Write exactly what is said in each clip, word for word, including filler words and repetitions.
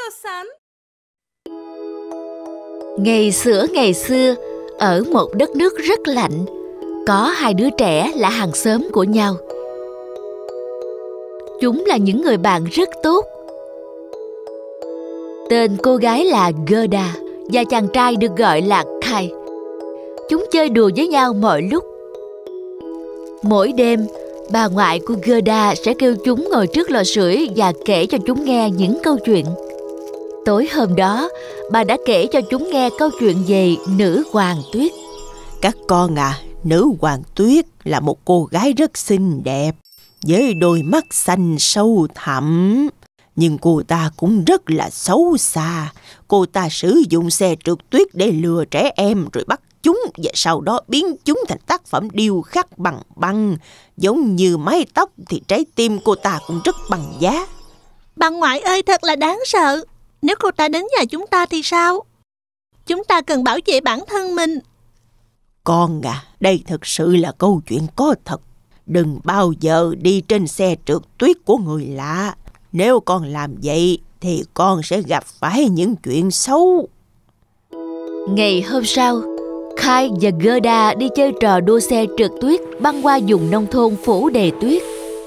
Ngày xưa ngày xưa, ở một đất nước rất lạnh, có hai đứa trẻ là hàng xóm của nhau. Chúng là những người bạn rất tốt. Tên cô gái là Gerda và chàng trai được gọi là Kai. Chúng chơi đùa với nhau mọi lúc. Mỗi đêm, bà ngoại của Gerda sẽ kêu chúng ngồi trước lò sưởi và kể cho chúng nghe những câu chuyện. Tối hôm đó, bà đã kể cho chúng nghe câu chuyện về nữ hoàng tuyết. Các con à, nữ hoàng tuyết là một cô gái rất xinh đẹp, với đôi mắt xanh sâu thẳm. Nhưng cô ta cũng rất là xấu xa. Cô ta sử dụng xe trượt tuyết để lừa trẻ em rồi bắt chúng, và sau đó biến chúng thành tác phẩm điêu khắc bằng băng. Giống như mái tóc thì trái tim cô ta cũng rất bằng giá. Bà ngoại ơi, thật là đáng sợ. Nếu cô ta đến nhà chúng ta thì sao? Chúng ta cần bảo vệ bản thân mình. Con à, đây thực sự là câu chuyện có thật. Đừng bao giờ đi trên xe trượt tuyết của người lạ. Nếu con làm vậy thì con sẽ gặp phải những chuyện xấu. Ngày hôm sau, Kai và Gerda đi chơi trò đua xe trượt tuyết băng qua vùng nông thôn phủ đầy tuyết.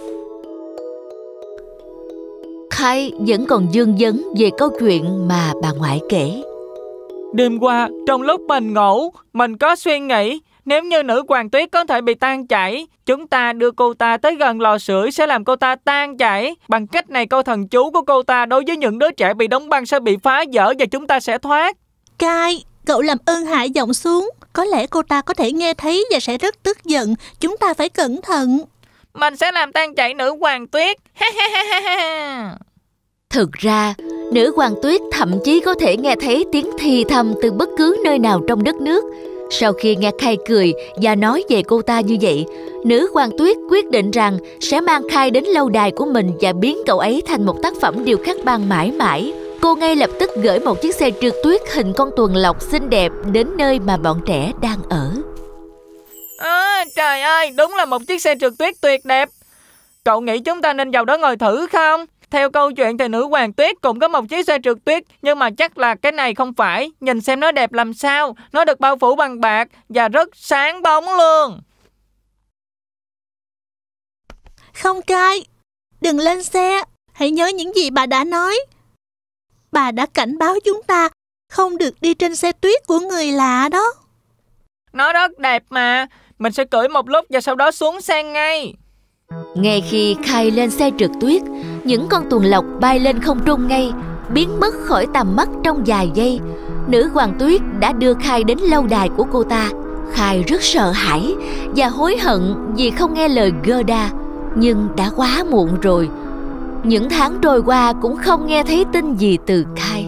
Kai vẫn còn vương vấn về câu chuyện mà bà ngoại kể. Đêm qua, trong lúc mình ngủ, mình có suy nghĩ, nếu như nữ hoàng tuyết có thể bị tan chảy, chúng ta đưa cô ta tới gần lò sưởi sẽ làm cô ta tan chảy. Bằng cách này, câu thần chú của cô ta đối với những đứa trẻ bị đóng băng sẽ bị phá vỡ và chúng ta sẽ thoát. Kai, cậu làm ơn hạ giọng xuống. Có lẽ cô ta có thể nghe thấy và sẽ rất tức giận. Chúng ta phải cẩn thận. Mình sẽ làm tan chảy nữ hoàng tuyết. Thực ra, nữ hoàng tuyết thậm chí có thể nghe thấy tiếng thì thầm từ bất cứ nơi nào trong đất nước. Sau khi nghe Kai cười và nói về cô ta như vậy, nữ hoàng tuyết quyết định rằng sẽ mang Kai đến lâu đài của mình và biến cậu ấy thành một tác phẩm điêu khắc băng mãi mãi. Cô ngay lập tức gửi một chiếc xe trượt tuyết hình con tuần lộc xinh đẹp đến nơi mà bọn trẻ đang ở. À, trời ơi, đúng là một chiếc xe trượt tuyết tuyệt đẹp. Cậu nghĩ chúng ta nên vào đó ngồi thử không? Theo câu chuyện thì nữ hoàng tuyết cũng có một chiếc xe trượt tuyết, nhưng mà chắc là cái này không phải. Nhìn xem nó đẹp làm sao. Nó được bao phủ bằng bạc và rất sáng bóng luôn. Không, Kai, đừng lên xe. Hãy nhớ những gì bà đã nói. Bà đã cảnh báo chúng ta không được đi trên xe tuyết của người lạ đó. Nó rất đẹp mà. Mình sẽ cưỡi một lúc và sau đó xuống xe ngay. Ngay khi Kai lên xe trượt tuyết, những con tuần lộc bay lên không trung ngay, biến mất khỏi tầm mắt trong vài giây. Nữ hoàng tuyết đã đưa Kai đến lâu đài của cô ta. Kai rất sợ hãi và hối hận vì không nghe lời Gerda, nhưng đã quá muộn rồi. Những tháng trôi qua cũng không nghe thấy tin gì từ Kai.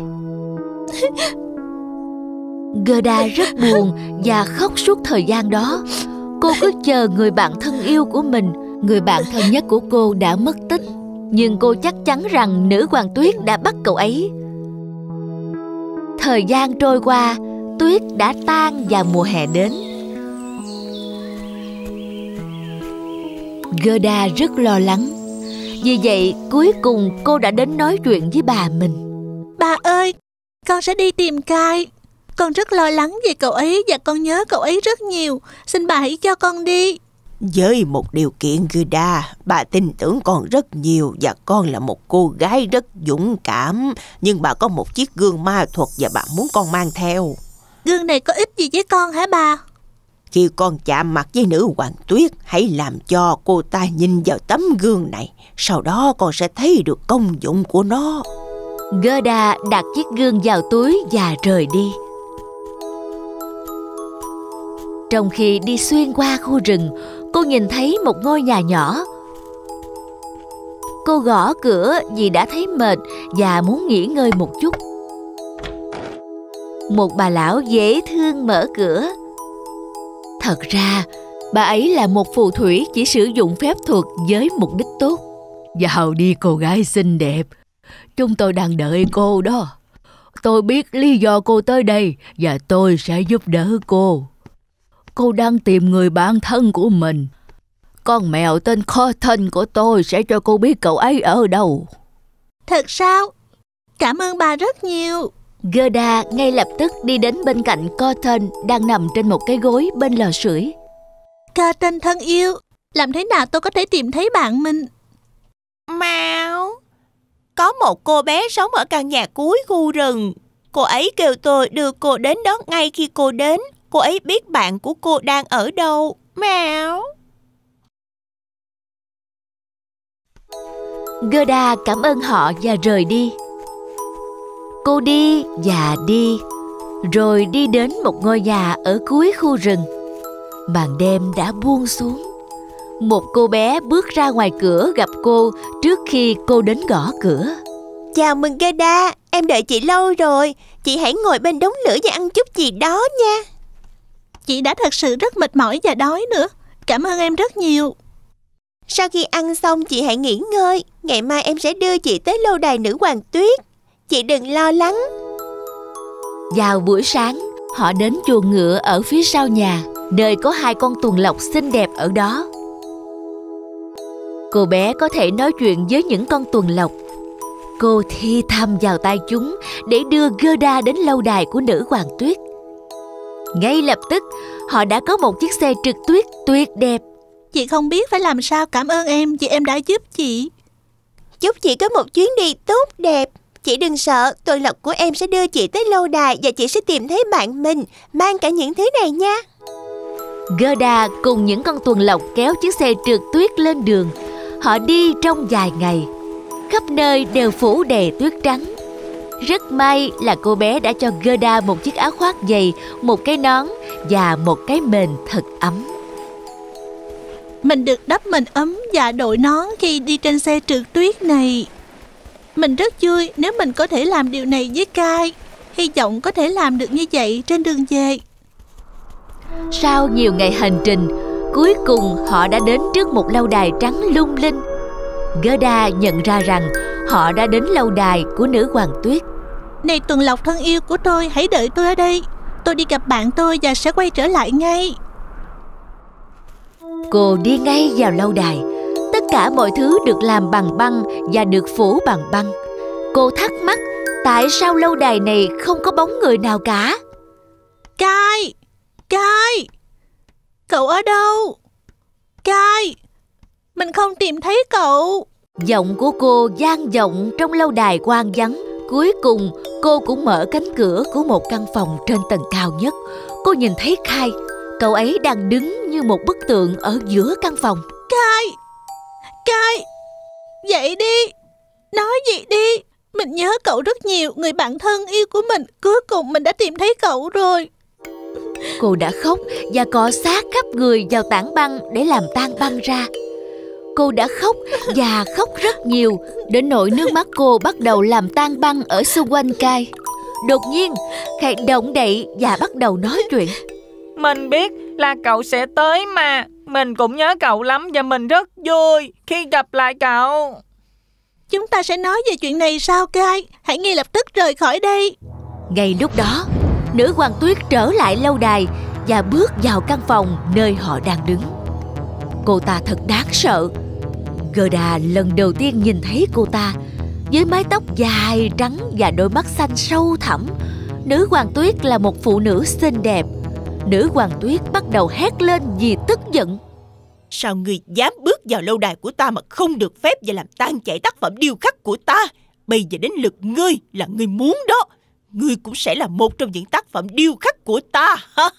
Gerda rất buồn và khóc suốt thời gian đó. Cô cứ chờ người bạn thân yêu của mình. Người bạn thân nhất của cô đã mất tích, nhưng cô chắc chắn rằng nữ hoàng tuyết đã bắt cậu ấy. Thời gian trôi qua, tuyết đã tan và mùa hè đến. Gerda rất lo lắng. Vì vậy, cuối cùng cô đã đến nói chuyện với bà mình. Bà ơi, con sẽ đi tìm Kai. Con rất lo lắng về cậu ấy và con nhớ cậu ấy rất nhiều. Xin bà hãy cho con đi. Với một điều kiện, Gerda, bà tin tưởng con rất nhiều và con là một cô gái rất dũng cảm. Nhưng bà có một chiếc gương ma thuật và bà muốn con mang theo. Gương này có ích gì với con hả bà? Khi con chạm mặt với nữ hoàng tuyết, hãy làm cho cô ta nhìn vào tấm gương này. Sau đó con sẽ thấy được công dụng của nó. Gerda đặt chiếc gương vào túi và rời đi. Trong khi đi xuyên qua khu rừng, cô nhìn thấy một ngôi nhà nhỏ. Cô gõ cửa vì đã thấy mệt và muốn nghỉ ngơi một chút. Một bà lão dễ thương mở cửa. Thật ra, bà ấy là một phù thủy chỉ sử dụng phép thuật với mục đích tốt. Vào đi cô gái xinh đẹp, chúng tôi đang đợi cô đó. Tôi biết lý do cô tới đây và tôi sẽ giúp đỡ cô. Cô đang tìm người bạn thân của mình. Con mèo tên Cotton của tôi sẽ cho cô biết cậu ấy ở đâu. Thật sao? Cảm ơn bà rất nhiều. Gerda ngay lập tức đi đến bên cạnh Cotton đang nằm trên một cái gối bên lò sưởi. Cotton thân yêu, làm thế nào tôi có thể tìm thấy bạn mình? Mau, có một cô bé sống ở căn nhà cuối khu rừng. Cô ấy kêu tôi đưa cô đến đó ngay khi cô đến. Cô ấy biết bạn của cô đang ở đâu. Mau. Gerda cảm ơn họ và rời đi. Cô đi và đi, rồi đi đến một ngôi nhà ở cuối khu rừng. Màn đêm đã buông xuống. Một cô bé bước ra ngoài cửa gặp cô trước khi cô đến gõ cửa. Chào mừng Gerda, em đợi chị lâu rồi. Chị hãy ngồi bên đống lửa và ăn chút gì đó nha. Chị đã thật sự rất mệt mỏi và đói nữa. Cảm ơn em rất nhiều. Sau khi ăn xong chị hãy nghỉ ngơi. Ngày mai em sẽ đưa chị tới lâu đài nữ hoàng tuyết. Chị đừng lo lắng. Vào buổi sáng, họ đến chuồng ngựa ở phía sau nhà, nơi có hai con tuần lộc xinh đẹp ở đó. Cô bé có thể nói chuyện với những con tuần lộc. Cô thì thầm vào tai chúng để đưa Gerda đến lâu đài của nữ hoàng tuyết. Ngay lập tức, họ đã có một chiếc xe trượt tuyết tuyệt đẹp. Chị không biết phải làm sao cảm ơn em vì em đã giúp chị. Chúc chị có một chuyến đi tốt đẹp. Chị đừng sợ, tuần lộc của em sẽ đưa chị tới lâu đài và chị sẽ tìm thấy bạn mình. Mang cả những thứ này nha. Gerda cùng những con tuần lộc kéo chiếc xe trượt tuyết lên đường. Họ đi trong vài ngày. Khắp nơi đều phủ đầy tuyết trắng. Rất may là cô bé đã cho Gerda một chiếc áo khoác dày, một cái nón và một cái mền thật ấm. Mình được đắp mền ấm và đội nón khi đi trên xe trượt tuyết này. Mình rất vui nếu mình có thể làm điều này với Kai. Hy vọng có thể làm được như vậy trên đường về. Sau nhiều ngày hành trình, cuối cùng họ đã đến trước một lâu đài trắng lung linh. Gerda nhận ra rằng họ đã đến lâu đài của nữ hoàng tuyết. Này tuần lộc thân yêu của tôi, hãy đợi tôi ở đây. Tôi đi gặp bạn tôi và sẽ quay trở lại ngay. Cô đi ngay vào lâu đài. Tất cả mọi thứ được làm bằng băng và được phủ bằng băng. Cô thắc mắc tại sao lâu đài này không có bóng người nào cả. Kai! Kai! Cậu ở đâu? Kai! Mình không tìm thấy cậu. Giọng của cô vang vọng trong lâu đài hoang vắng. Cuối cùng cô cũng mở cánh cửa của một căn phòng trên tầng cao nhất. Cô nhìn thấy Kai. Cậu ấy đang đứng như một bức tượng ở giữa căn phòng. Kai! Kai! Dậy đi! Nói gì đi! Mình nhớ cậu rất nhiều, người bạn thân yêu của mình. Cuối cùng mình đã tìm thấy cậu rồi. Cô đã khóc và cọ sát khắp người vào tảng băng để làm tan băng ra. Cô đã khóc và khóc rất nhiều, đến nỗi nước mắt cô bắt đầu làm tan băng ở xung quanh Kai. Đột nhiên, Kai động đậy và bắt đầu nói chuyện. Mình biết là cậu sẽ tới mà. Mình cũng nhớ cậu lắm và mình rất vui khi gặp lại cậu. Chúng ta sẽ nói về chuyện này sau Kai. Hãy ngay lập tức rời khỏi đây. Ngay lúc đó, nữ hoàng tuyết trở lại lâu đài và bước vào căn phòng nơi họ đang đứng. Cô ta thật đáng sợ. Gerda lần đầu tiên nhìn thấy cô ta với mái tóc dài trắng và đôi mắt xanh sâu thẳm. Nữ hoàng tuyết là một phụ nữ xinh đẹp. Nữ hoàng tuyết bắt đầu hét lên vì tức giận. Sao ngươi dám bước vào lâu đài của ta mà không được phép và làm tan chảy tác phẩm điêu khắc của ta? Bây giờ đến lượt ngươi, là ngươi muốn đó. Ngươi cũng sẽ là một trong những tác phẩm điêu khắc của ta.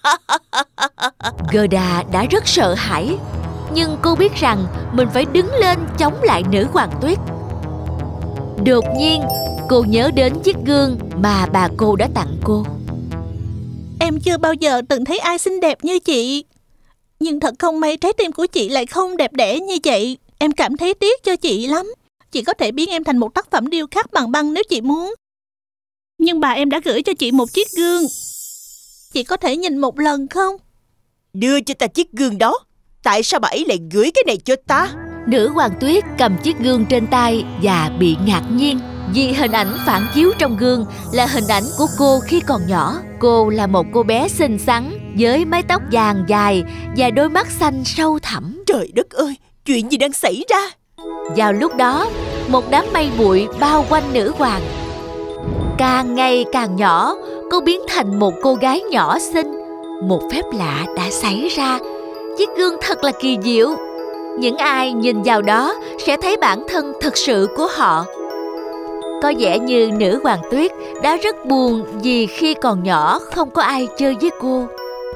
Gerda đã rất sợ hãi, nhưng cô biết rằng mình phải đứng lên chống lại nữ hoàng tuyết. Đột nhiên, cô nhớ đến chiếc gương mà bà cô đã tặng cô. Em chưa bao giờ từng thấy ai xinh đẹp như chị. Nhưng thật không may trái tim của chị lại không đẹp đẽ như vậy. Em cảm thấy tiếc cho chị lắm. Chị có thể biến em thành một tác phẩm điêu khắc bằng băng nếu chị muốn. Nhưng bà em đã gửi cho chị một chiếc gương. Chị có thể nhìn một lần không? Đưa cho ta chiếc gương đó. Tại sao bà ấy lại gửi cái này cho ta? Nữ hoàng tuyết cầm chiếc gương trên tay và bị ngạc nhiên vì hình ảnh phản chiếu trong gương là hình ảnh của cô khi còn nhỏ. Cô là một cô bé xinh xắn với mái tóc vàng dài và đôi mắt xanh sâu thẳm. Trời đất ơi, chuyện gì đang xảy ra? Vào lúc đó, một đám mây bụi bao quanh nữ hoàng. Càng ngày càng nhỏ, cô biến thành một cô gái nhỏ xinh. Một phép lạ đã xảy ra. Chiếc gương thật là kỳ diệu. Những ai nhìn vào đó sẽ thấy bản thân thực sự của họ. Có vẻ như nữ hoàng tuyết đã rất buồn vì khi còn nhỏ không có ai chơi với cô.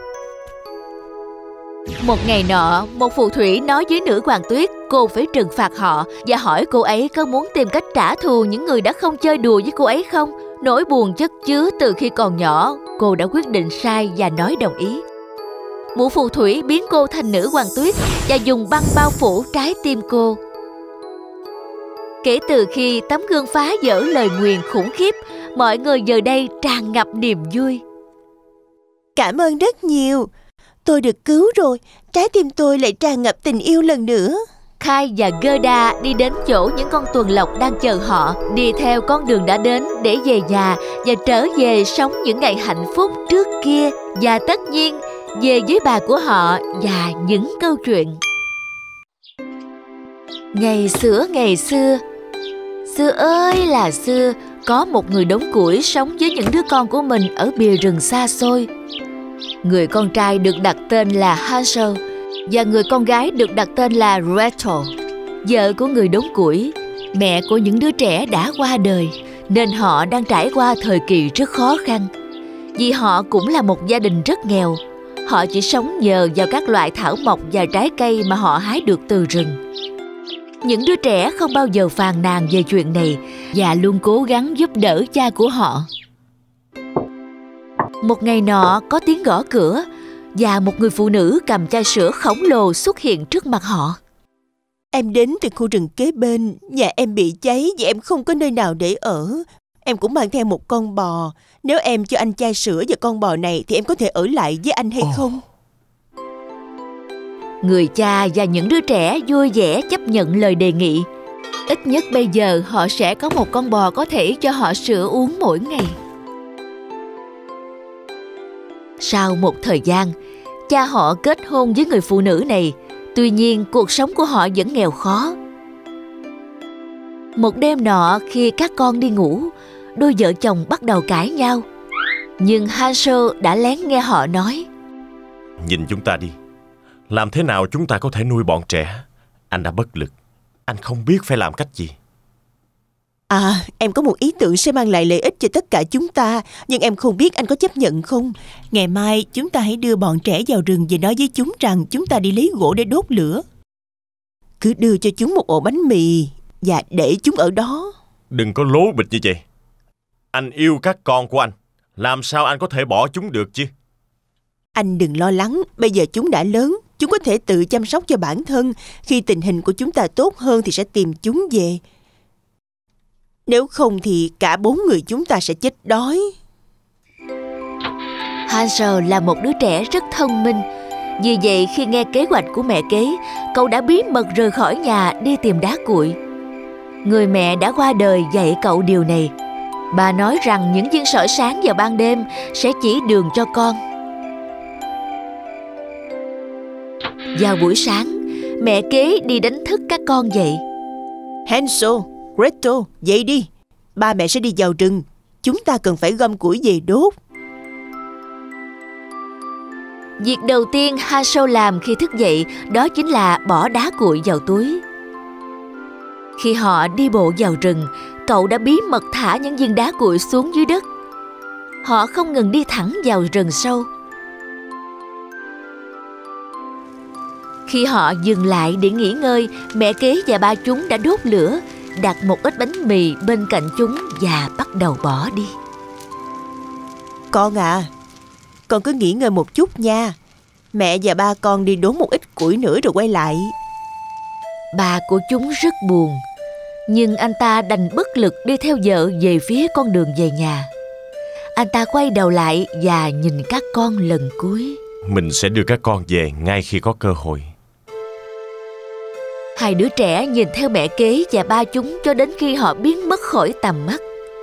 Một ngày nọ, một phù thủy nói với nữ hoàng tuyết cô phải trừng phạt họ và hỏi cô ấy có muốn tìm cách trả thù những người đã không chơi đùa với cô ấy không. Nỗi buồn chất chứa từ khi còn nhỏ, cô đã quyết định sai và nói đồng ý. Mụ phù thủy biến cô thành nữ hoàng tuyết và dùng băng bao phủ trái tim cô. Kể từ khi tấm gương phá vỡ lời nguyền khủng khiếp, mọi người giờ đây tràn ngập niềm vui. Cảm ơn rất nhiều. Tôi được cứu rồi, trái tim tôi lại tràn ngập tình yêu lần nữa. Khai và Gerda đi đến chỗ những con tuần lộc đang chờ họ, đi theo con đường đã đến để về nhà và trở về sống những ngày hạnh phúc trước kia, và tất nhiên về với bà của họ và những câu chuyện. Ngày xưa ngày xưa, xưa ơi là xưa, có một người đốn củi sống với những đứa con của mình ở bìa rừng xa xôi. Người con trai được đặt tên là Hansel và người con gái được đặt tên là Gretel. Vợ của người đốn củi, mẹ của những đứa trẻ đã qua đời, nên họ đang trải qua thời kỳ rất khó khăn. Vì họ cũng là một gia đình rất nghèo, họ chỉ sống nhờ vào các loại thảo mộc và trái cây mà họ hái được từ rừng. Những đứa trẻ không bao giờ phàn nàn về chuyện này và luôn cố gắng giúp đỡ cha của họ. Một ngày nọ có tiếng gõ cửa và một người phụ nữ cầm chai sữa khổng lồ xuất hiện trước mặt họ. Em đến từ khu rừng kế bên, nhà em bị cháy và em không có nơi nào để ở. Em cũng mang theo một con bò. Nếu em cho anh chai sữa và con bò này thì em có thể ở lại với anh hay oh. không? Người cha và những đứa trẻ vui vẻ chấp nhận lời đề nghị. Ít nhất bây giờ họ sẽ có một con bò có thể cho họ sữa uống mỗi ngày. Sau một thời gian, cha họ kết hôn với người phụ nữ này. Tuy nhiên, cuộc sống của họ vẫn nghèo khó. Một đêm nọ, khi các con đi ngủ, đôi vợ chồng bắt đầu cãi nhau. Nhưng Hansel đã lén nghe họ nói: Nhìn chúng ta đi, làm thế nào chúng ta có thể nuôi bọn trẻ? Anh đã bất lực, anh không biết phải làm cách gì. À, em có một ý tưởng sẽ mang lại lợi ích cho tất cả chúng ta, nhưng em không biết anh có chấp nhận không. Ngày mai chúng ta hãy đưa bọn trẻ vào rừng và nói với chúng rằng chúng ta đi lấy gỗ để đốt lửa. Cứ đưa cho chúng một ổ bánh mì và để chúng ở đó. Đừng có lố bịch như vậy. Anh yêu các con của anh, làm sao anh có thể bỏ chúng được chứ? Anh đừng lo lắng, bây giờ chúng đã lớn, chúng có thể tự chăm sóc cho bản thân. Khi tình hình của chúng ta tốt hơn thì sẽ tìm chúng về. Nếu không thì cả bốn người chúng ta sẽ chết đói. Hansel là một đứa trẻ rất thông minh. Vì vậy khi nghe kế hoạch của mẹ kế, cậu đã bí mật rời khỏi nhà đi tìm đá cuội. Người mẹ đã qua đời dạy cậu điều này. Bà nói rằng những viên sỏi sáng vào ban đêm sẽ chỉ đường cho con. Vào buổi sáng, mẹ kế đi đánh thức các con dậy. Hansel, Gretel, dậy đi. Ba mẹ sẽ đi vào rừng. Chúng ta cần phải gom củi về đốt. Việc đầu tiên Hansel làm khi thức dậy đó chính là bỏ đá cuội vào túi. Khi họ đi bộ vào rừng, cậu đã bí mật thả những viên đá cuội xuống dưới đất. Họ không ngừng đi thẳng vào rừng sâu. Khi họ dừng lại để nghỉ ngơi, mẹ kế và ba chúng đã đốt lửa, đặt một ít bánh mì bên cạnh chúng và bắt đầu bỏ đi. Con à, con cứ nghỉ ngơi một chút nha. Mẹ và ba con đi đốn một ít củi nữa rồi quay lại. Ba của chúng rất buồn, nhưng anh ta đành bất lực đi theo vợ về phía con đường về nhà. Anh ta quay đầu lại và nhìn các con lần cuối. Mình sẽ đưa các con về ngay khi có cơ hội. Hai đứa trẻ nhìn theo mẹ kế và ba chúng cho đến khi họ biến mất khỏi tầm mắt.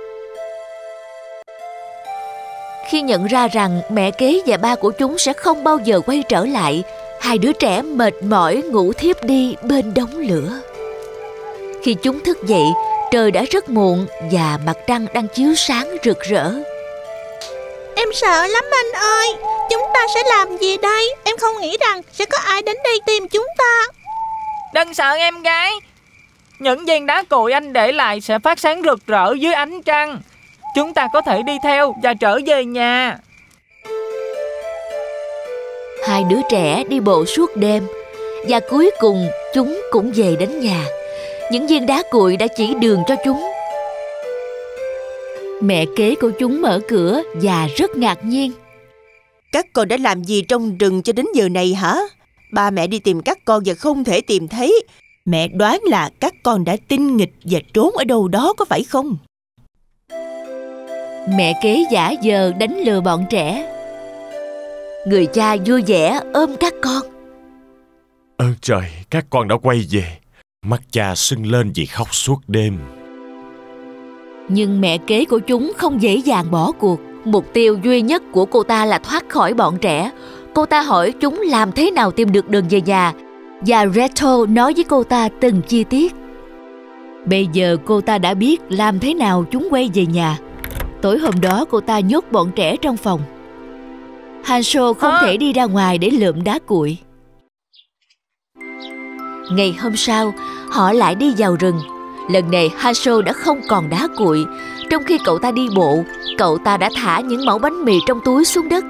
Khi nhận ra rằng mẹ kế và ba của chúng sẽ không bao giờ quay trở lại, hai đứa trẻ mệt mỏi ngủ thiếp đi bên đống lửa. Khi chúng thức dậy, trời Trời đã rất muộn và mặt trăng đang chiếu sáng rực rỡ. Em sợ lắm anh ơi. Chúng ta sẽ làm gì đây? Em không nghĩ rằng sẽ có ai đến đây tìm chúng ta. Đừng sợ em gái. Những viên đá cuội anh để lại sẽ phát sáng rực rỡ dưới ánh trăng. Chúng ta có thể đi theo và trở về nhà. Hai đứa trẻ đi bộ suốt đêm và cuối cùng chúng cũng về đến nhà. Những viên đá cuội đã chỉ đường cho chúng. Mẹ kế của chúng mở cửa và rất ngạc nhiên. Các con đã làm gì trong rừng cho đến giờ này hả? Ba mẹ đi tìm các con và không thể tìm thấy. Mẹ đoán là các con đã tinh nghịch và trốn ở đâu đó, có phải không? Mẹ kế giả vờ đánh lừa bọn trẻ. Người cha vui vẻ ôm các con. Ơn trời, các con đã quay về. Mắt cha sưng lên vì khóc suốt đêm. Nhưng mẹ kế của chúng không dễ dàng bỏ cuộc. Mục tiêu duy nhất của cô ta là thoát khỏi bọn trẻ. Cô ta hỏi chúng làm thế nào tìm được đường về nhà, và Gretel nói với cô ta từng chi tiết. Bây giờ cô ta đã biết làm thế nào chúng quay về nhà. Tối hôm đó cô ta nhốt bọn trẻ trong phòng. Hansel không à. thể đi ra ngoài để lượm đá cuội. Ngày hôm sau, họ lại đi vào rừng. Lần này Hansel đã không còn đá cuội. Trong khi cậu ta đi bộ, cậu ta đã thả những mẩu bánh mì trong túi xuống đất.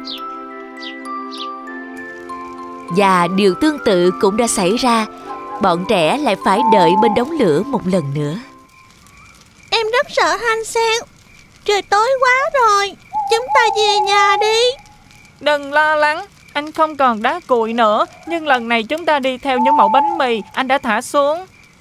Và điều tương tự cũng đã xảy ra. Bọn trẻ lại phải đợi bên đống lửa một lần nữa. Em rất sợ Hansel. Trời tối quá rồi. Chúng ta về nhà đi. Đừng lo lắng, anh không còn đá cuội nữa. Nhưng lần này chúng ta đi theo những mẩu bánh mì anh đã thả xuống.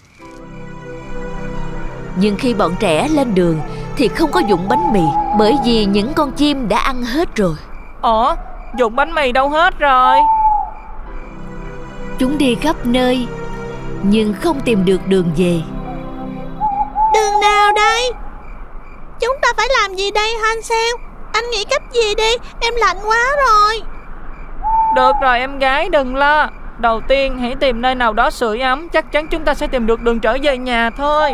Nhưng khi bọn trẻ lên đường thì không có dụng bánh mì, bởi vì những con chim đã ăn hết rồi. Ủa, dụng bánh mì đâu hết rồi? Chúng đi khắp nơi nhưng không tìm được đường về. Đường nào đây? Chúng ta phải làm gì đây Hansel? Anh nghĩ cách gì đi, em lạnh quá rồi. Được rồi em gái, đừng lo. Đầu tiên hãy tìm nơi nào đó sưởi ấm. Chắc chắn chúng ta sẽ tìm được đường trở về nhà thôi.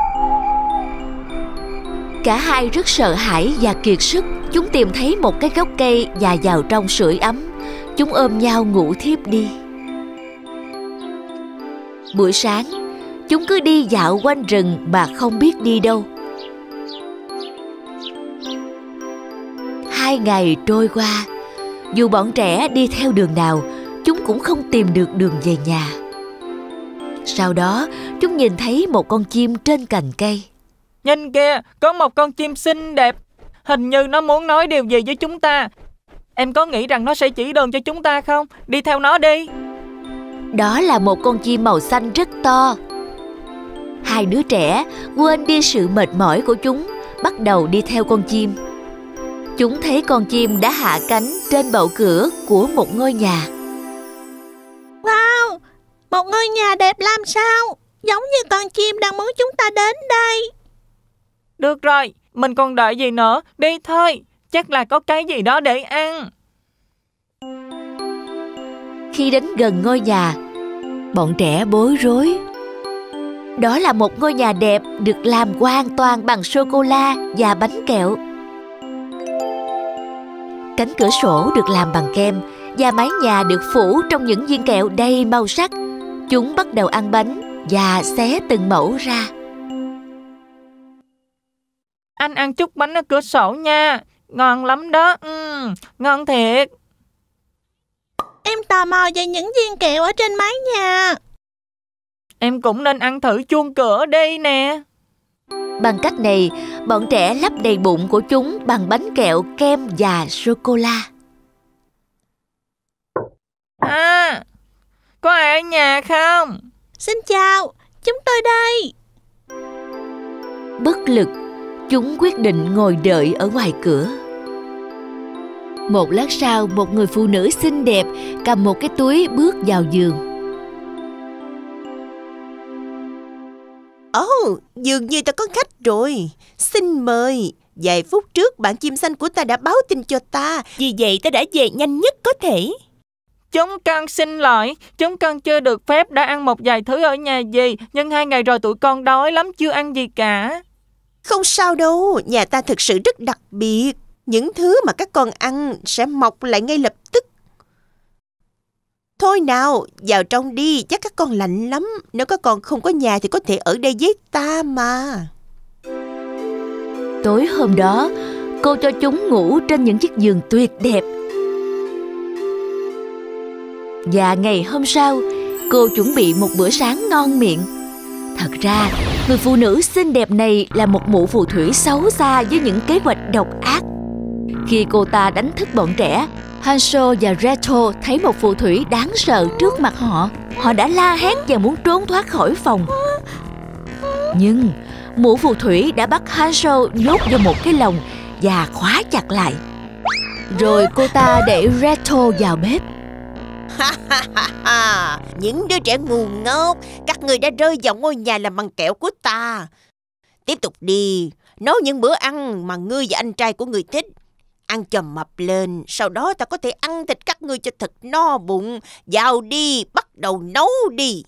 Cả hai rất sợ hãi và kiệt sức. Chúng tìm thấy một cái gốc cây và vào trong sưởi ấm. Chúng ôm nhau ngủ thiếp đi. Buổi sáng, chúng cứ đi dạo quanh rừng mà không biết đi đâu. Hai ngày trôi qua, dù bọn trẻ đi theo đường nào, chúng cũng không tìm được đường về nhà. Sau đó, chúng nhìn thấy một con chim trên cành cây. Nhìn kìa, có một con chim xinh đẹp. Hình như nó muốn nói điều gì với chúng ta. Em có nghĩ rằng nó sẽ chỉ đường cho chúng ta không? Đi theo nó đi. Đó là một con chim màu xanh rất to. Hai đứa trẻ quên đi sự mệt mỏi của chúng, bắt đầu đi theo con chim. Chúng thấy con chim đã hạ cánh trên bậu cửa của một ngôi nhà. Wow, một ngôi nhà đẹp làm sao? Giống như con chim đang muốn chúng ta đến đây. Được rồi, mình còn đợi gì nữa? Đi thôi, chắc là có cái gì đó để ăn. Khi đến gần ngôi nhà, bọn trẻ bối rối. Đó là một ngôi nhà đẹp được làm hoàn toàn bằng sô-cô-la và bánh kẹo. Cánh cửa sổ được làm bằng kem và mái nhà được phủ trong những viên kẹo đầy màu sắc. Chúng bắt đầu ăn bánh và xé từng mẩu ra. Anh ăn chút bánh ở cửa sổ nha. Ngon lắm đó. Ừ, ngon thiệt. Em tò mò về những viên kẹo ở trên mái nhà. Em cũng nên ăn thử chuông cửa đi nè. Bằng cách này, bọn trẻ lấp đầy bụng của chúng bằng bánh kẹo, kem và sô-cô-la. À, có ai ở nhà không? Xin chào, chúng tôi đây. Bất lực, chúng quyết định ngồi đợi ở ngoài cửa. Một lát sau, một người phụ nữ xinh đẹp cầm một cái túi bước vào giường. Ồ, oh, dường như ta có khách rồi. Xin mời. Vài phút trước bạn chim xanh của ta đã báo tin cho ta, vì vậy ta đã về nhanh nhất có thể. Chúng con xin lỗi, chúng con chưa được phép đã ăn một vài thứ ở nhà gì, nhưng hai ngày rồi tụi con đói lắm chưa ăn gì cả. Không sao đâu, nhà ta thực sự rất đặc biệt. Những thứ mà các con ăn sẽ mọc lại ngay lập tức. Thôi nào, vào trong đi, chắc các con lạnh lắm. Nếu các con không có nhà thì có thể ở đây với ta mà. Tối hôm đó, cô cho chúng ngủ trên những chiếc giường tuyệt đẹp. Và ngày hôm sau, cô chuẩn bị một bữa sáng ngon miệng. Thật ra, người phụ nữ xinh đẹp này là một mụ phù thủy xấu xa với những kế hoạch độc ác. Khi cô ta đánh thức bọn trẻ, Hansel và Gretel thấy một phù thủy đáng sợ trước mặt họ. Họ đã la hét và muốn trốn thoát khỏi phòng. Nhưng mụ phù thủy đã bắt Hansel nhốt vào một cái lồng và khóa chặt lại. Rồi cô ta đẩy Gretel vào bếp. Những đứa trẻ ngu ngốc, các người đã rơi vào ngôi nhà làm bằng kẹo của ta. Tiếp tục đi, nấu những bữa ăn mà ngươi và anh trai của ngươi thích. Ăn cho mập lên, sau đó ta có thể ăn thịt các ngươi cho thật no bụng. Vào đi, bắt đầu nấu đi.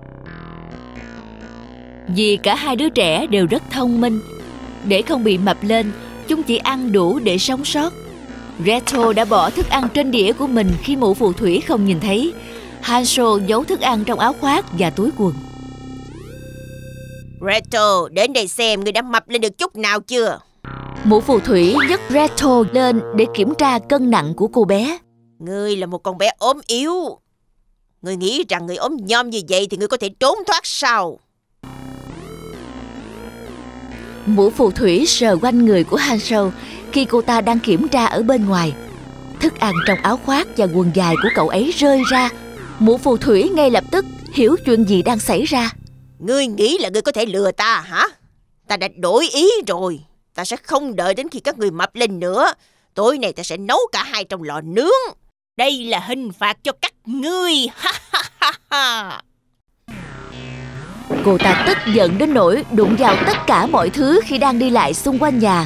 Vì cả hai đứa trẻ đều rất thông minh, để không bị mập lên, chúng chỉ ăn đủ để sống sót. Gretel đã bỏ thức ăn trên đĩa của mình khi mụ phù thủy không nhìn thấy. Hansel giấu thức ăn trong áo khoác và túi quần. Gretel, đến đây xem ngươi đã mập lên được chút nào chưa? Mụ phù thủy nhấc Gretel lên để kiểm tra cân nặng của cô bé. Ngươi là một con bé ốm yếu. Ngươi nghĩ rằng ngươi ốm nhom như vậy thì ngươi có thể trốn thoát sao? Mụ phù thủy sờ quanh người của Hansel khi cô ta đang kiểm tra ở bên ngoài. Thức ăn trong áo khoác và quần dài của cậu ấy rơi ra. Mụ phù thủy ngay lập tức hiểu chuyện gì đang xảy ra. Ngươi nghĩ là ngươi có thể lừa ta hả? Ta đã đổi ý rồi. Ta sẽ không đợi đến khi các người mập lên nữa. Tối nay ta sẽ nấu cả hai trong lò nướng. Đây là hình phạt cho các ngươi. Cô ta tức giận đến nỗi đụng vào tất cả mọi thứ khi đang đi lại xung quanh nhà.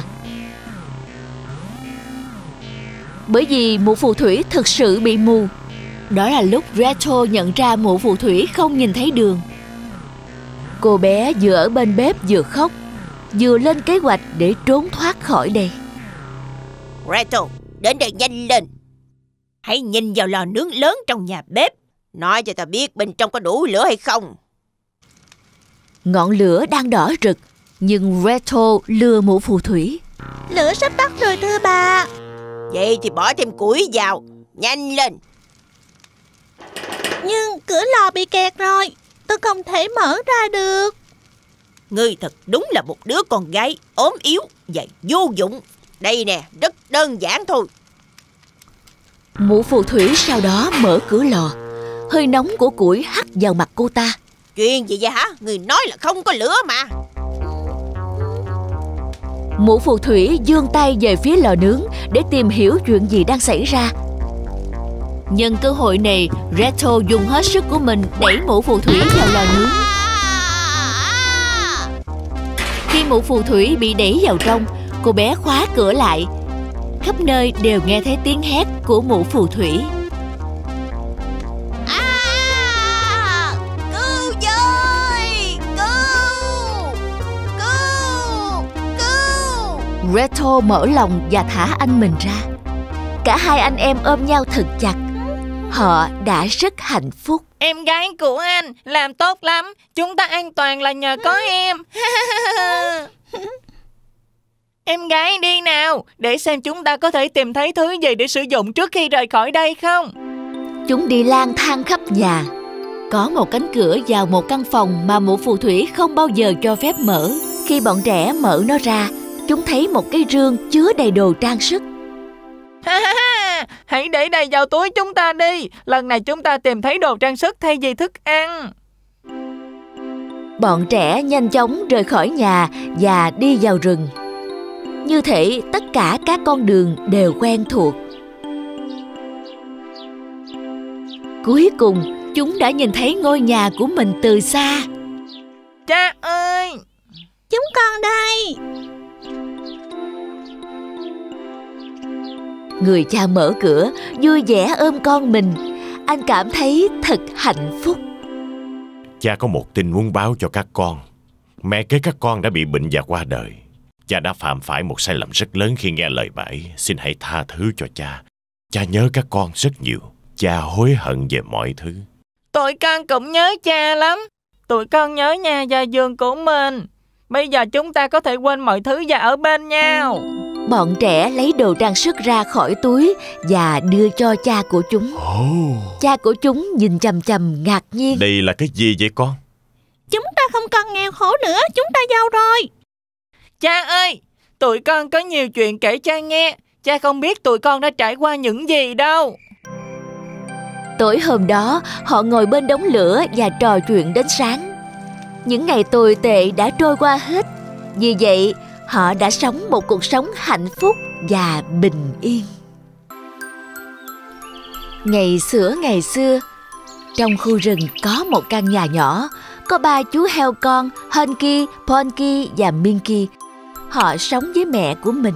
Bởi vì mụ phù thủy thực sự bị mù. Đó là lúc Gretel nhận ra mụ phù thủy không nhìn thấy đường. Cô bé vừa ở bên bếp vừa khóc, vừa lên kế hoạch để trốn thoát khỏi đây. Gretel, đến đây nhanh lên. Hãy nhìn vào lò nướng lớn trong nhà bếp. Nói cho ta biết bên trong có đủ lửa hay không. Ngọn lửa đang đỏ rực, nhưng Gretel lừa mụ phù thủy. Lửa sắp tắt rồi thưa bà. Vậy thì bỏ thêm củi vào. Nhanh lên. Nhưng cửa lò bị kẹt rồi, tôi không thể mở ra được. Ngươi thật đúng là một đứa con gái ốm yếu và vô dụng. Đây nè, rất đơn giản thôi. Mụ phù thủy sau đó mở cửa lò. Hơi nóng của củi hắt vào mặt cô ta. Chuyện gì vậy hả? Người nói là không có lửa mà. Mụ phù thủy giương tay về phía lò nướng để tìm hiểu chuyện gì đang xảy ra. Nhân cơ hội này, Gretel dùng hết sức của mình đẩy mụ phù thủy vào lò nướng. Khi mụ phù thủy bị đẩy vào trong, cô bé khóa cửa lại. Khắp nơi đều nghe thấy tiếng hét của mụ phù thủy. À, cứu với! Cứu! Cứu! Cứu! Gretel mở lòng và thả anh mình ra. Cả hai anh em ôm nhau thật chặt. Họ đã rất hạnh phúc. Em gái của anh làm tốt lắm. Chúng ta an toàn là nhờ có em. Em gái đi nào, để xem chúng ta có thể tìm thấy thứ gì để sử dụng trước khi rời khỏi đây không. Chúng đi lang thang khắp nhà. Có một cánh cửa vào một căn phòng mà mụ phù thủy không bao giờ cho phép mở. Khi bọn trẻ mở nó ra, chúng thấy một cái rương chứa đầy đồ trang sức. Hãy để đầy vào túi chúng ta đi. Lần này chúng ta tìm thấy đồ trang sức thay vì thức ăn. Bọn trẻ nhanh chóng rời khỏi nhà và đi vào rừng. Như thể tất cả các con đường đều quen thuộc. Cuối cùng, chúng đã nhìn thấy ngôi nhà của mình từ xa. Cha ơi! Chúng con đây. Người cha mở cửa, vui vẻ ôm con mình. Anh cảm thấy thật hạnh phúc. Cha có một tin muốn báo cho các con. Mẹ kế các con đã bị bệnh và qua đời. Cha đã phạm phải một sai lầm rất lớn khi nghe lời bà ấy. Xin hãy tha thứ cho cha. Cha nhớ các con rất nhiều. Cha hối hận về mọi thứ. Tụi con cũng nhớ cha lắm. Tụi con nhớ nhà và giường của mình. Bây giờ chúng ta có thể quên mọi thứ và ở bên nhau. Bọn trẻ lấy đồ trang sức ra khỏi túi và đưa cho cha của chúng. Oh. Cha của chúng nhìn chằm chằm ngạc nhiên. Đây là cái gì vậy con? Chúng ta không còn nghèo khổ nữa, chúng ta giàu rồi. Cha ơi, tụi con có nhiều chuyện kể cha nghe. Cha không biết tụi con đã trải qua những gì đâu. Tối hôm đó, họ ngồi bên đống lửa và trò chuyện đến sáng. Những ngày tồi tệ đã trôi qua hết. Vì vậy, họ đã sống một cuộc sống hạnh phúc và bình yên. Ngày xưa ngày xưa, trong khu rừng có một căn nhà nhỏ. Có ba chú heo con, Hunky, Punky và Minky. Họ sống với mẹ của mình.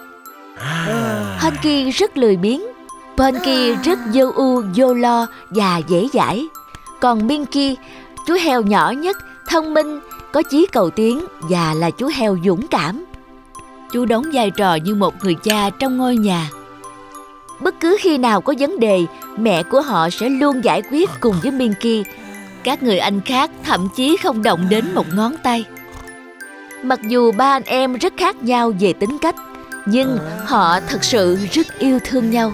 Hunky rất lười biếng, Punky rất vô ưu, vô lo và dễ dãi. Còn Minky, chú heo nhỏ nhất, thông minh, có chí cầu tiến và là chú heo dũng cảm. Chú đóng vai trò như một người cha trong ngôi nhà. Bất cứ khi nào có vấn đề, mẹ của họ sẽ luôn giải quyết cùng với Minky. Các người anh khác thậm chí không động đến một ngón tay. Mặc dù ba anh em rất khác nhau về tính cách, nhưng họ thật sự rất yêu thương nhau.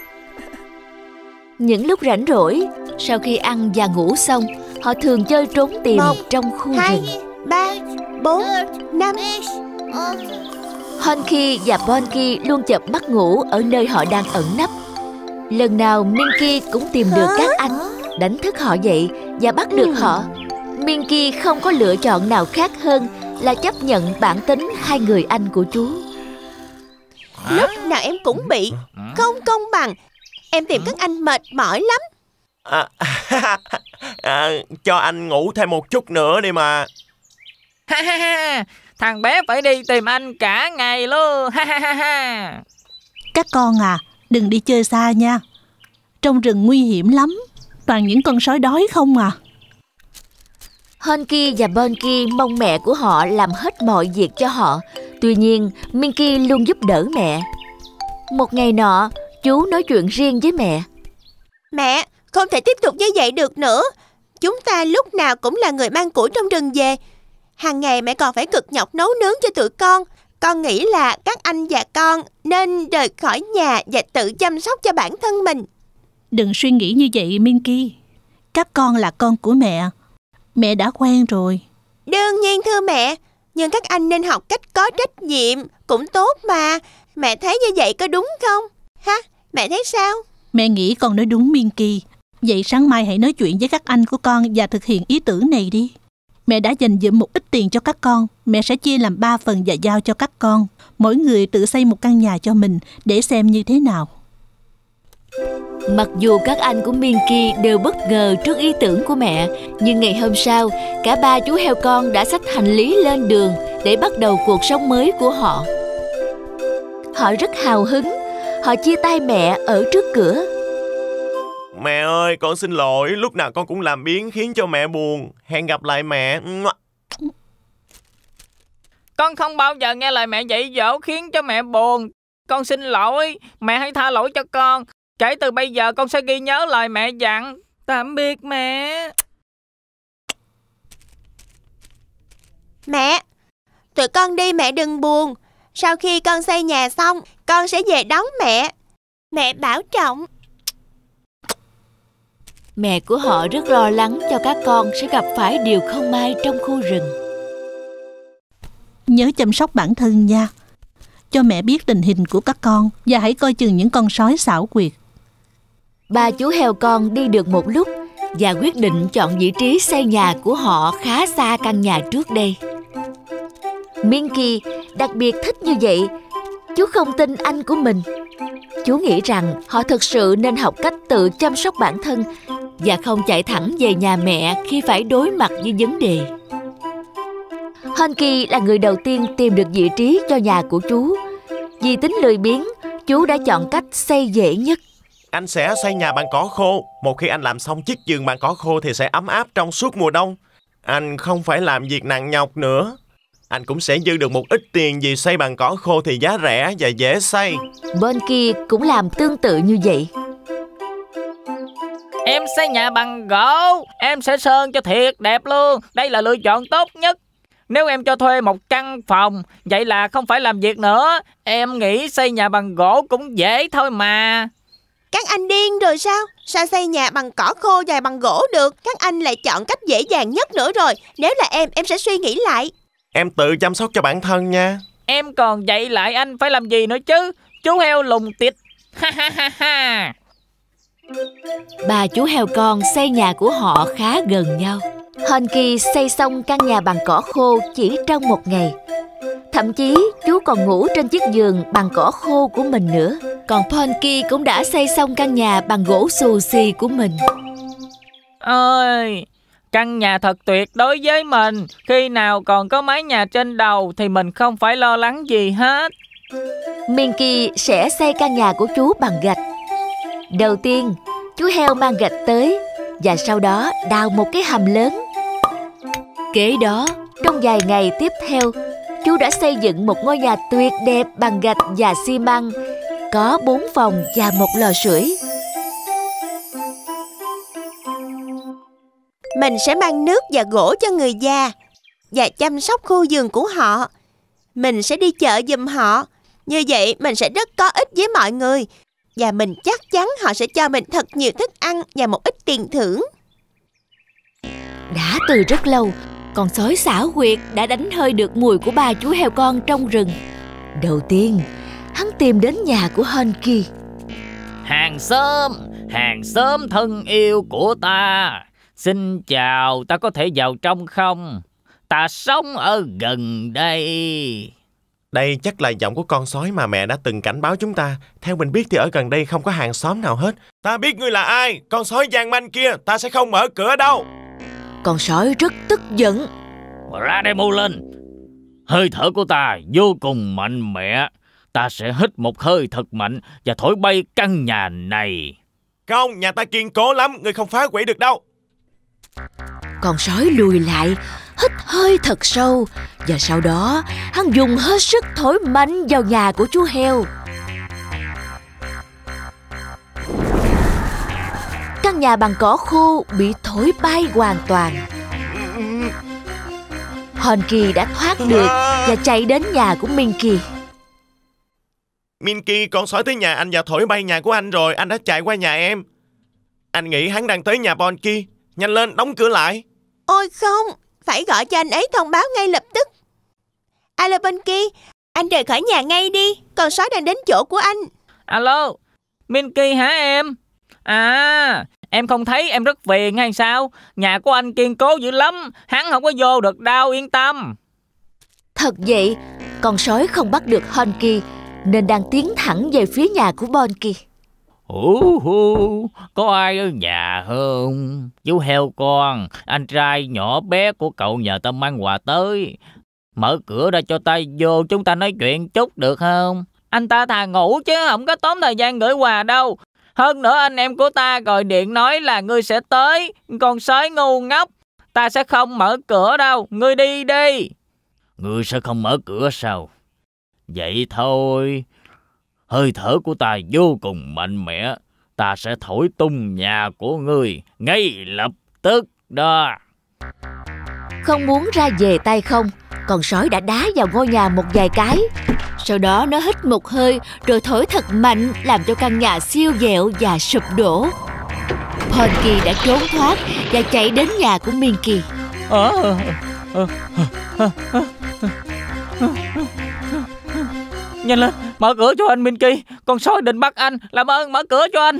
Những lúc rảnh rỗi, sau khi ăn và ngủ xong, họ thường chơi trốn tìm Một, trong khu hai, rừng. ba, bốn, năm. Hunky và Punky luôn chợp mắt ngủ ở nơi họ đang ẩn nấp. Lần nào Minky cũng tìm được các anh, đánh thức họ dậy và bắt được họ. Minky không có lựa chọn nào khác hơn là chấp nhận bản tính hai người anh của chú. Lúc nào em cũng bị không công bằng. Em tìm các anh mệt mỏi lắm. À, à, cho anh ngủ thêm một chút nữa đi mà. Ha ha ha, thằng bé phải đi tìm anh cả ngày luôn. Ha ha ha ha. Các con à, đừng đi chơi xa nha. Trong rừng nguy hiểm lắm, toàn những con sói đói không à. Hunky và Punky mong mẹ của họ làm hết mọi việc cho họ. Tuy nhiên, Minky luôn giúp đỡ mẹ. Một ngày nọ, chú nói chuyện riêng với mẹ. Mẹ, không thể tiếp tục như vậy được nữa. Chúng ta lúc nào cũng là người mang củi trong rừng về. Hàng ngày mẹ còn phải cực nhọc nấu nướng cho tụi con. Con nghĩ là các anh và con nên rời khỏi nhà và tự chăm sóc cho bản thân mình. Đừng suy nghĩ như vậy, Minky. Các con là con của mẹ. Mẹ đã quen rồi. Đương nhiên thưa mẹ, nhưng các anh nên học cách có trách nhiệm cũng tốt mà. Mẹ thấy như vậy có đúng không? Ha, mẹ thấy sao? Mẹ nghĩ con nói đúng, Minky. Vậy sáng mai hãy nói chuyện với các anh của con và thực hiện ý tưởng này đi. Mẹ đã dành dụm một ít tiền cho các con. Mẹ sẽ chia làm ba phần và giao cho các con. Mỗi người tự xây một căn nhà cho mình để xem như thế nào. Mặc dù các anh của Minky đều bất ngờ trước ý tưởng của mẹ, nhưng ngày hôm sau, cả ba chú heo con đã xách hành lý lên đường để bắt đầu cuộc sống mới của họ. Họ rất hào hứng. Họ chia tay mẹ ở trước cửa. Mẹ ơi, con xin lỗi. Lúc nào con cũng làm biếng khiến cho mẹ buồn. Hẹn gặp lại mẹ. Con không bao giờ nghe lời mẹ dạy dỗ khiến cho mẹ buồn. Con xin lỗi. Mẹ hãy tha lỗi cho con. Kể từ bây giờ con sẽ ghi nhớ lời mẹ dặn. Tạm biệt mẹ. Mẹ, tụi con đi mẹ đừng buồn. Sau khi con xây nhà xong, con sẽ về đón mẹ. Mẹ bảo trọng. Mẹ của họ rất lo lắng cho các con sẽ gặp phải điều không may trong khu rừng. Nhớ chăm sóc bản thân nha. Cho mẹ biết tình hình của các con và hãy coi chừng những con sói xảo quyệt. Ba chú heo con đi được một lúc và quyết định chọn vị trí xây nhà của họ khá xa căn nhà trước đây. Minky đặc biệt thích như vậy. Chú không tin anh của mình. Chú nghĩ rằng họ thực sự nên học cách tự chăm sóc bản thân và không chạy thẳng về nhà mẹ khi phải đối mặt với vấn đề. Hunky là người đầu tiên tìm được vị trí cho nhà của chú. Vì tính lười biếng, chú đã chọn cách xây dễ nhất. Anh sẽ xây nhà bằng cỏ khô. Một khi anh làm xong chiếc giường bằng cỏ khô thì sẽ ấm áp trong suốt mùa đông. Anh không phải làm việc nặng nhọc nữa. anh cũng sẽ dư được một ít tiền vì xây bằng cỏ khô thì giá rẻ và dễ xây. Bên kia cũng làm tương tự như vậy. Em xây nhà bằng gỗ, em sẽ sơn cho thiệt đẹp luôn. Đây là lựa chọn tốt nhất. Nếu em cho thuê một căn phòng, vậy là không phải làm việc nữa. Em nghĩ xây nhà bằng gỗ cũng dễ thôi mà. Các anh điên rồi sao? Sao xây nhà bằng cỏ khô và bằng gỗ được? Các anh lại chọn cách dễ dàng nhất nữa rồi. Nếu là em, em sẽ suy nghĩ lại. Em tự chăm sóc cho bản thân nha. Em còn dạy lại anh phải làm gì nữa chứ. Chú heo lùng tịt. Ha ha ha ha. Ba chú heo con xây nhà của họ khá gần nhau. Honky xây xong căn nhà bằng cỏ khô chỉ trong một ngày. Thậm chí chú còn ngủ trên chiếc giường bằng cỏ khô của mình nữa. Còn Ponky cũng đã xây xong căn nhà bằng gỗ xù xì của mình. Ơi, căn nhà thật tuyệt đối với mình. Khi nào còn có mái nhà trên đầu thì mình không phải lo lắng gì hết. Minky sẽ xây căn nhà của chú bằng gạch. Đầu tiên, chú heo mang gạch tới và sau đó đào một cái hầm lớn. Kế đó, trong vài ngày tiếp theo, chú đã xây dựng một ngôi nhà tuyệt đẹp bằng gạch và xi măng, có bốn phòng và một lò sưởi. Mình sẽ mang nước và gỗ cho người già và chăm sóc khu vườn của họ. Mình sẽ đi chợ giùm họ. Như vậy mình sẽ rất có ích với mọi người. Và mình chắc chắn họ sẽ cho mình thật nhiều thức ăn và một ít tiền thưởng. Đã từ rất lâu, con sói xảo quyệt đã đánh hơi được mùi của ba chú heo con trong rừng. Đầu tiên, hắn tìm đến nhà của Honky. Hàng xóm, hàng xóm thân yêu của ta. Xin chào, ta có thể vào trong không? Ta sống ở gần đây. Đây chắc là giọng của con sói mà mẹ đã từng cảnh báo chúng ta. Theo mình biết thì ở gần đây không có hàng xóm nào hết. Ta biết ngươi là ai, con sói gian manh kia. Ta sẽ không mở cửa đâu. Con sói rất tức giận. Ra đây mau lên. Hơi thở của ta vô cùng mạnh mẽ. Ta sẽ hít một hơi thật mạnh và thổi bay căn nhà này. Không, nhà ta kiên cố lắm, ngươi không phá hủy được đâu. Con sói lùi lại, hít hơi thật sâu, và sau đó hắn dùng hết sức thổi mạnh vào nhà của chú heo. Căn nhà bằng cỏ khô bị thổi bay hoàn toàn. Honky đã thoát được và chạy đến nhà của Minky. Minky, con sói tới nhà anh và thổi bay nhà của anh rồi. Anh đã chạy qua nhà em. Anh nghĩ hắn đang tới nhà Ponky. Nhanh lên, đóng cửa lại. Ôi không, phải gọi cho anh ấy thông báo ngay lập tức. Alo Ponky, anh rời khỏi nhà ngay đi. Con sói đang đến chỗ của anh. Alo, Minky hả em? À, em không thấy em rất phiền hay sao? Nhà của anh kiên cố dữ lắm. Hắn không có vô được đâu, yên tâm. Thật vậy, con sói không bắt được Honky nên đang tiến thẳng về phía nhà của Ponky. Hú hú, có ai ở nhà không? Chú heo con, anh trai nhỏ bé của cậu nhờ ta mang quà tới. Mở cửa ra cho ta vô, chúng ta nói chuyện chút được không? Anh ta thà ngủ chứ không có tốn thời gian gửi quà đâu. Hơn nữa anh em của ta gọi điện nói là ngươi sẽ tới. Con sói ngu ngốc, ta sẽ không mở cửa đâu, ngươi đi đi. Ngươi sẽ không mở cửa sao? Vậy thôi. Hơi thở của ta vô cùng mạnh mẽ. Ta sẽ thổi tung nhà của ngươi ngay lập tức đó. Không muốn ra về tay không, con sói đã đá vào ngôi nhà một vài cái. Sau đó nó hít một hơi rồi thổi thật mạnh, làm cho căn nhà siêu vẹo và sụp đổ. Ponky đã trốn thoát và chạy đến nhà của Minky. À, à, à, à, à. Nhanh lên, mở cửa cho anh Minky. Con sói định bắt anh, làm ơn mở cửa cho anh.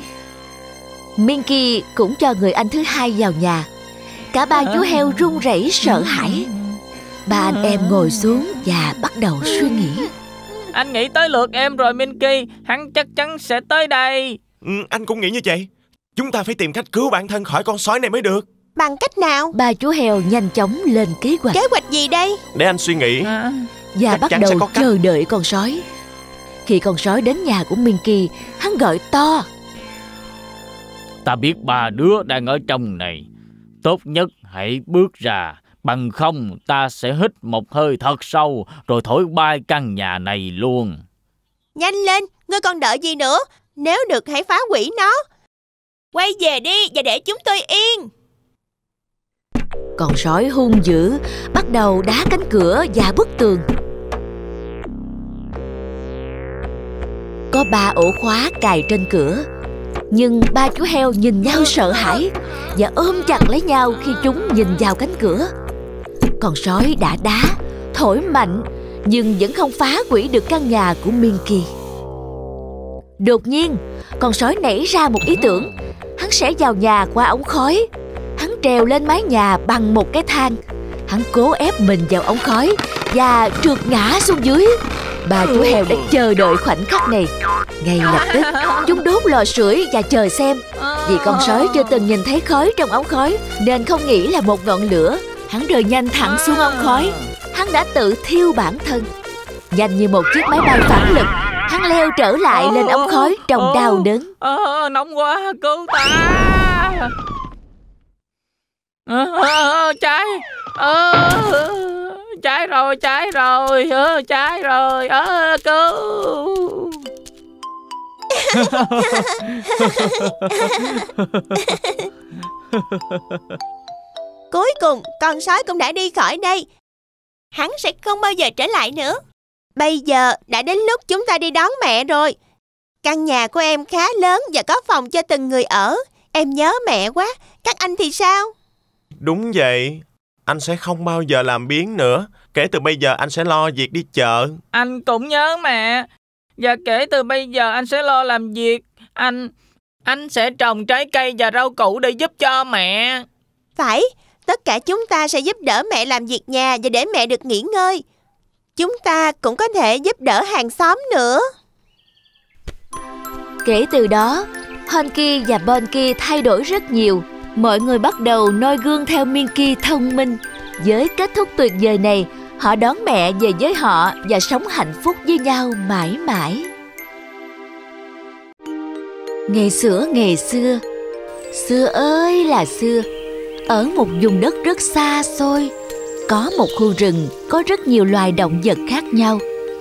Minky cũng cho người anh thứ hai vào nhà. Cả ba chú heo run rẩy sợ hãi. Ba anh em ngồi xuống và bắt đầu suy nghĩ. Anh nghĩ tới lượt em rồi Minky. Hắn chắc chắn sẽ tới đây. ừ, Anh cũng nghĩ như vậy. Chúng ta phải tìm cách cứu bản thân khỏi con sói này mới được. Bằng cách nào? Ba chú heo nhanh chóng lên kế hoạch. Kế hoạch gì đây? Để anh suy nghĩ. À. Và Chắc bắt chắn đầu sẽ có cách. chờ đợi con sói. Khi con sói đến nhà của Minky, hắn gọi to. Ta biết ba đứa đang ở trong này. Tốt nhất hãy bước ra Bằng không ta sẽ hít một hơi thật sâu rồi thổi bay căn nhà này luôn. Nhanh lên, ngươi còn đợi gì nữa? Nếu được hãy phá hủy nó. Quay về đi và để chúng tôi yên. Con sói hung dữ bắt đầu đá cánh cửa và bức tường. Có ba ổ khóa cài trên cửa, nhưng ba chú heo nhìn nhau sợ hãi và ôm chặt lấy nhau khi chúng nhìn vào cánh cửa. Con sói đã đá, thổi mạnh nhưng vẫn không phá hủy được căn nhà của Minky. Đột nhiên, con sói nảy ra một ý tưởng. Hắn sẽ vào nhà qua ống khói. Hắn trèo lên mái nhà bằng một cái thang. Hắn cố ép mình vào ống khói và trượt ngã xuống dưới. Ba chú heo đã chờ đợi khoảnh khắc này. Ngay lập tức, chúng đốt lò sưởi và chờ xem. Vì con sói chưa từng nhìn thấy khói trong ống khói nên không nghĩ là một ngọn lửa. Hắn rơi nhanh thẳng xuống ống khói. Hắn đã tự thiêu bản thân. Nhanh như một chiếc máy bay phản lực, hắn leo trở lại lên ống khói trong đau đớn. À, nóng quá, cứu ta! À, à, cháy! À, cháy rồi, cháy rồi, à, cháy rồi, à, cứu! Cuối cùng, con sói cũng đã đi khỏi đây. Hắn sẽ không bao giờ trở lại nữa. Bây giờ đã đến lúc chúng ta đi đón mẹ rồi. Căn nhà của em khá lớn và có phòng cho từng người ở. Em nhớ mẹ quá. Các anh thì sao? Đúng vậy. Anh sẽ không bao giờ làm biếng nữa. Kể từ bây giờ anh sẽ lo việc đi chợ. Anh cũng nhớ mẹ. Và kể từ bây giờ anh sẽ lo làm việc. Anh Anh sẽ trồng trái cây và rau củ để giúp cho mẹ. Phải. Tất cả chúng ta sẽ giúp đỡ mẹ làm việc nhà và để mẹ được nghỉ ngơi. Chúng ta cũng có thể giúp đỡ hàng xóm nữa. Kể từ đó, Honky và Bonky thay đổi rất nhiều. Mọi người bắt đầu noi gương theo Minky thông minh. Với kết thúc tuyệt vời này, họ đón mẹ về với họ và sống hạnh phúc với nhau mãi mãi. Ngày xưa ngày xưa, xưa ơi là xưa, ở một vùng đất rất xa xôi, có một khu rừng có rất nhiều loài động vật khác nhau.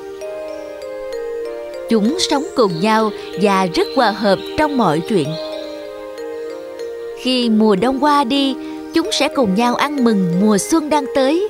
Chúng sống cùng nhau và rất hòa hợp trong mọi chuyện. Khi mùa đông qua đi, chúng sẽ cùng nhau ăn mừng mùa xuân đang tới.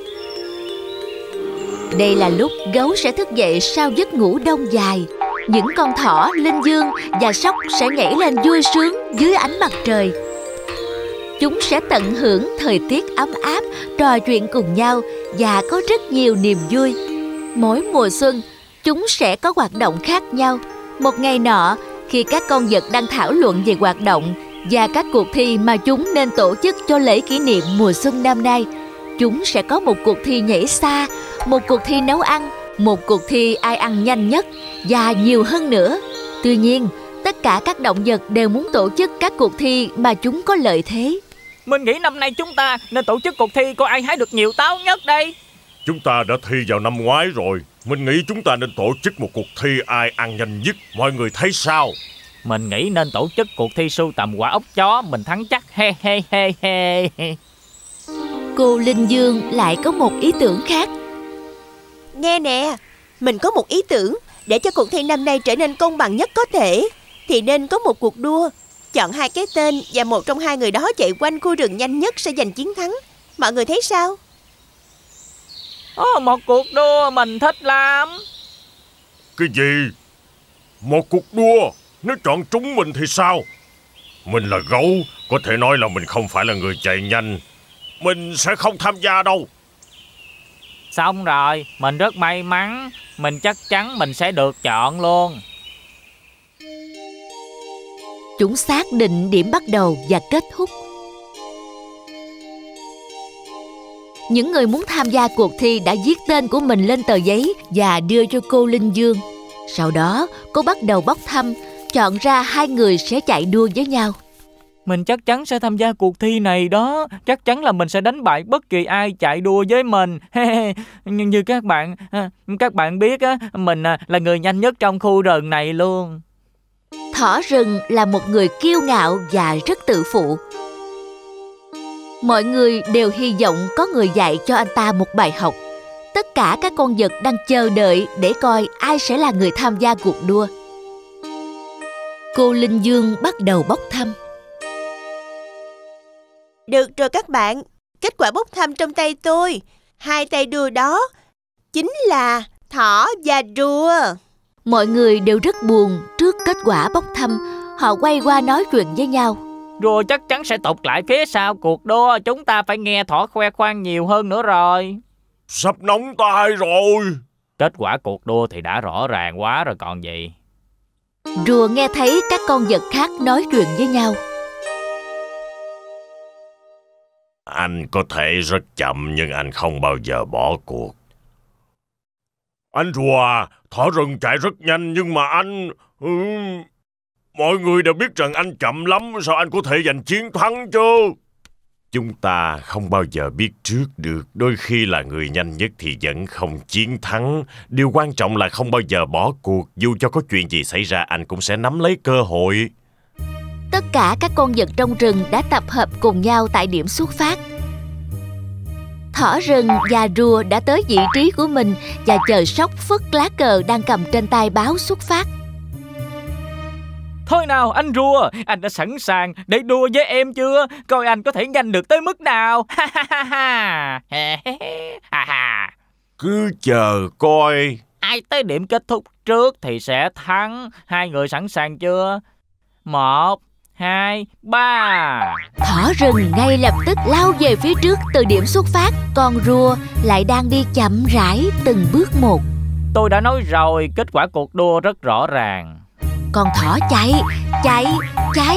Đây là lúc gấu sẽ thức dậy sau giấc ngủ đông dài. Những con thỏ, linh dương và sóc sẽ nhảy lên vui sướng dưới ánh mặt trời. Chúng sẽ tận hưởng thời tiết ấm áp, trò chuyện cùng nhau và có rất nhiều niềm vui. Mỗi mùa xuân, chúng sẽ có hoạt động khác nhau. Một ngày nọ, khi các con vật đang thảo luận về hoạt động và các cuộc thi mà chúng nên tổ chức cho lễ kỷ niệm mùa xuân năm nay, chúng sẽ có một cuộc thi nhảy xa, một cuộc thi nấu ăn, một cuộc thi ai ăn nhanh nhất và nhiều hơn nữa. Tuy nhiên, tất cả các động vật đều muốn tổ chức các cuộc thi mà chúng có lợi thế. Mình nghĩ năm nay chúng ta nên tổ chức cuộc thi coi ai hái được nhiều táo nhất đây. Chúng ta đã thi vào năm ngoái rồi. Mình nghĩ chúng ta nên tổ chức một cuộc thi ai ăn nhanh nhất. Mọi người thấy sao? Mình nghĩ nên tổ chức cuộc thi sưu tầm quả ốc chó. Mình thắng chắc. He he he he. Cô Linh Dương lại có một ý tưởng khác. Nghe nè, mình có một ý tưởng. Để cho cuộc thi năm nay trở nên công bằng nhất có thể, thì nên có một cuộc đua. Chọn hai cái tên và một trong hai người đó chạy quanh khu rừng nhanh nhất sẽ giành chiến thắng. Mọi người thấy sao? Ồ, một cuộc đua mình thích lắm. Cái gì? Một cuộc đua? Nếu chọn trúng mình thì sao? Mình là gấu, có thể nói là mình không phải là người chạy nhanh. Mình sẽ không tham gia đâu. Xong rồi, mình rất may mắn. Mình chắc chắn mình sẽ được chọn luôn. Chúng xác định điểm bắt đầu và kết thúc. Những người muốn tham gia cuộc thi đã viết tên của mình lên tờ giấy và đưa cho cô Linh Dương. Sau đó, cô bắt đầu bốc thăm, chọn ra hai người sẽ chạy đua với nhau. Mình chắc chắn sẽ tham gia cuộc thi này đó. Chắc chắn là mình sẽ đánh bại bất kỳ ai chạy đua với mình. Nhưng như các bạn Các bạn biết á, mình là người nhanh nhất trong khu rừng này luôn. Thỏ rừng là một người kiêu ngạo và rất tự phụ. Mọi người đều hy vọng có người dạy cho anh ta một bài học. Tất cả các con vật đang chờ đợi để coi ai sẽ là người tham gia cuộc đua. Cô Linh Dương bắt đầu bốc thăm. Được rồi các bạn, kết quả bốc thăm trong tay tôi. Hai tay đua đó chính là thỏ và rùa. Mọi người đều rất buồn trước kết quả bốc thăm. Họ quay qua nói chuyện với nhau. Rùa chắc chắn sẽ tụt lại phía sau cuộc đua. Chúng ta phải nghe thỏ khoe khoang nhiều hơn nữa rồi. Sắp nóng tai rồi. Kết quả cuộc đua thì đã rõ ràng quá rồi còn gì. Rùa nghe thấy các con vật khác nói chuyện với nhau. Anh có thể rất chậm nhưng anh không bao giờ bỏ cuộc. Anh rùa à, thỏ rừng chạy rất nhanh nhưng mà anh... Ừ, mọi người đều biết rằng anh chậm lắm, sao anh có thể giành chiến thắng chứ? Chúng ta không bao giờ biết trước được, đôi khi là người nhanh nhất thì vẫn không chiến thắng. Điều quan trọng là không bao giờ bỏ cuộc, dù cho có chuyện gì xảy ra anh cũng sẽ nắm lấy cơ hội. Tất cả các con vật trong rừng đã tập hợp cùng nhau tại điểm xuất phát. Thỏ rừng và rùa đã tới vị trí của mình và chờ sóc phất lá cờ đang cầm trên tay báo xuất phát. Thôi nào anh rùa, anh đã sẵn sàng để đua với em chưa? Coi anh có thể nhanh được tới mức nào. Ha ha ha ha. Ha ha. Cứ chờ coi. Ai tới điểm kết thúc trước thì sẽ thắng. Hai người sẵn sàng chưa? Một, hai, ba. Thỏ rừng ngay lập tức lao về phía trước từ điểm xuất phát. Còn rùa lại đang đi chậm rãi từng bước một. Tôi đã nói rồi, kết quả cuộc đua rất rõ ràng. Con thỏ chạy, chạy, chạy.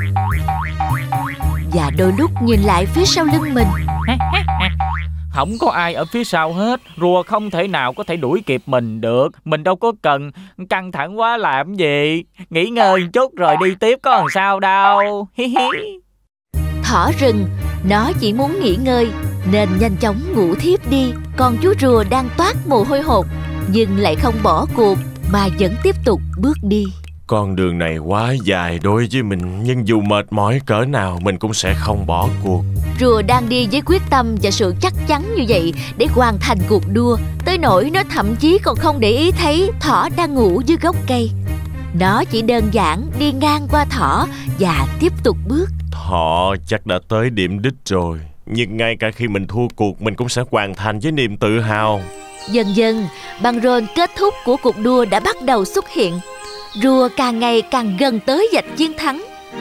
Và đôi lúc nhìn lại phía sau lưng mình. Không có ai ở phía sau hết. Rùa không thể nào có thể đuổi kịp mình được. Mình đâu có cần căng thẳng quá làm gì. Nghỉ ngơi chút rồi đi tiếp có làm sao đâu. Thỏ rừng, nó chỉ muốn nghỉ ngơi nên nhanh chóng ngủ thiếp đi. Còn chú rùa đang toát mồ hôi hột nhưng lại không bỏ cuộc mà vẫn tiếp tục bước đi. Con đường này quá dài đối với mình, nhưng dù mệt mỏi cỡ nào mình cũng sẽ không bỏ cuộc. Rùa đang đi với quyết tâm và sự chắc chắn như vậy để hoàn thành cuộc đua, tới nỗi nó thậm chí còn không để ý thấy thỏ đang ngủ dưới gốc cây. Nó chỉ đơn giản đi ngang qua thỏ và tiếp tục bước. Thỏ chắc đã tới điểm đích rồi, nhưng ngay cả khi mình thua cuộc mình cũng sẽ hoàn thành với niềm tự hào. Dần dần, băng rôn kết thúc của cuộc đua đã bắt đầu xuất hiện. Rùa càng ngày càng gần tới vạch chiến thắng.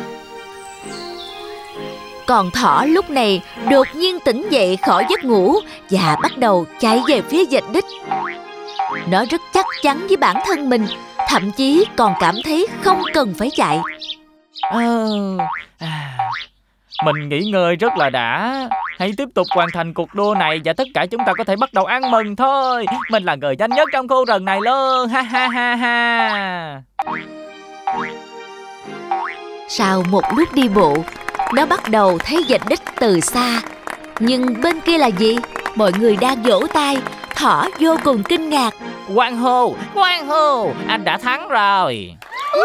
Còn thỏ lúc này đột nhiên tỉnh dậy khỏi giấc ngủ và bắt đầu chạy về phía vạch đích. Nó rất chắc chắn với bản thân mình, thậm chí còn cảm thấy không cần phải chạy. À, à, mình nghỉ ngơi rất là đã. Hãy tiếp tục hoàn thành cuộc đua này và tất cả chúng ta có thể bắt đầu ăn mừng thôi. Mình là người nhanh nhất trong khu rừng này luôn. Ha ha ha ha. Sau một lúc đi bộ, nó bắt đầu thấy vạch đích từ xa. Nhưng bên kia là gì? Mọi người đang vỗ tay. Thỏ vô cùng kinh ngạc. Hoan hô, hoan hô, anh đã thắng rồi.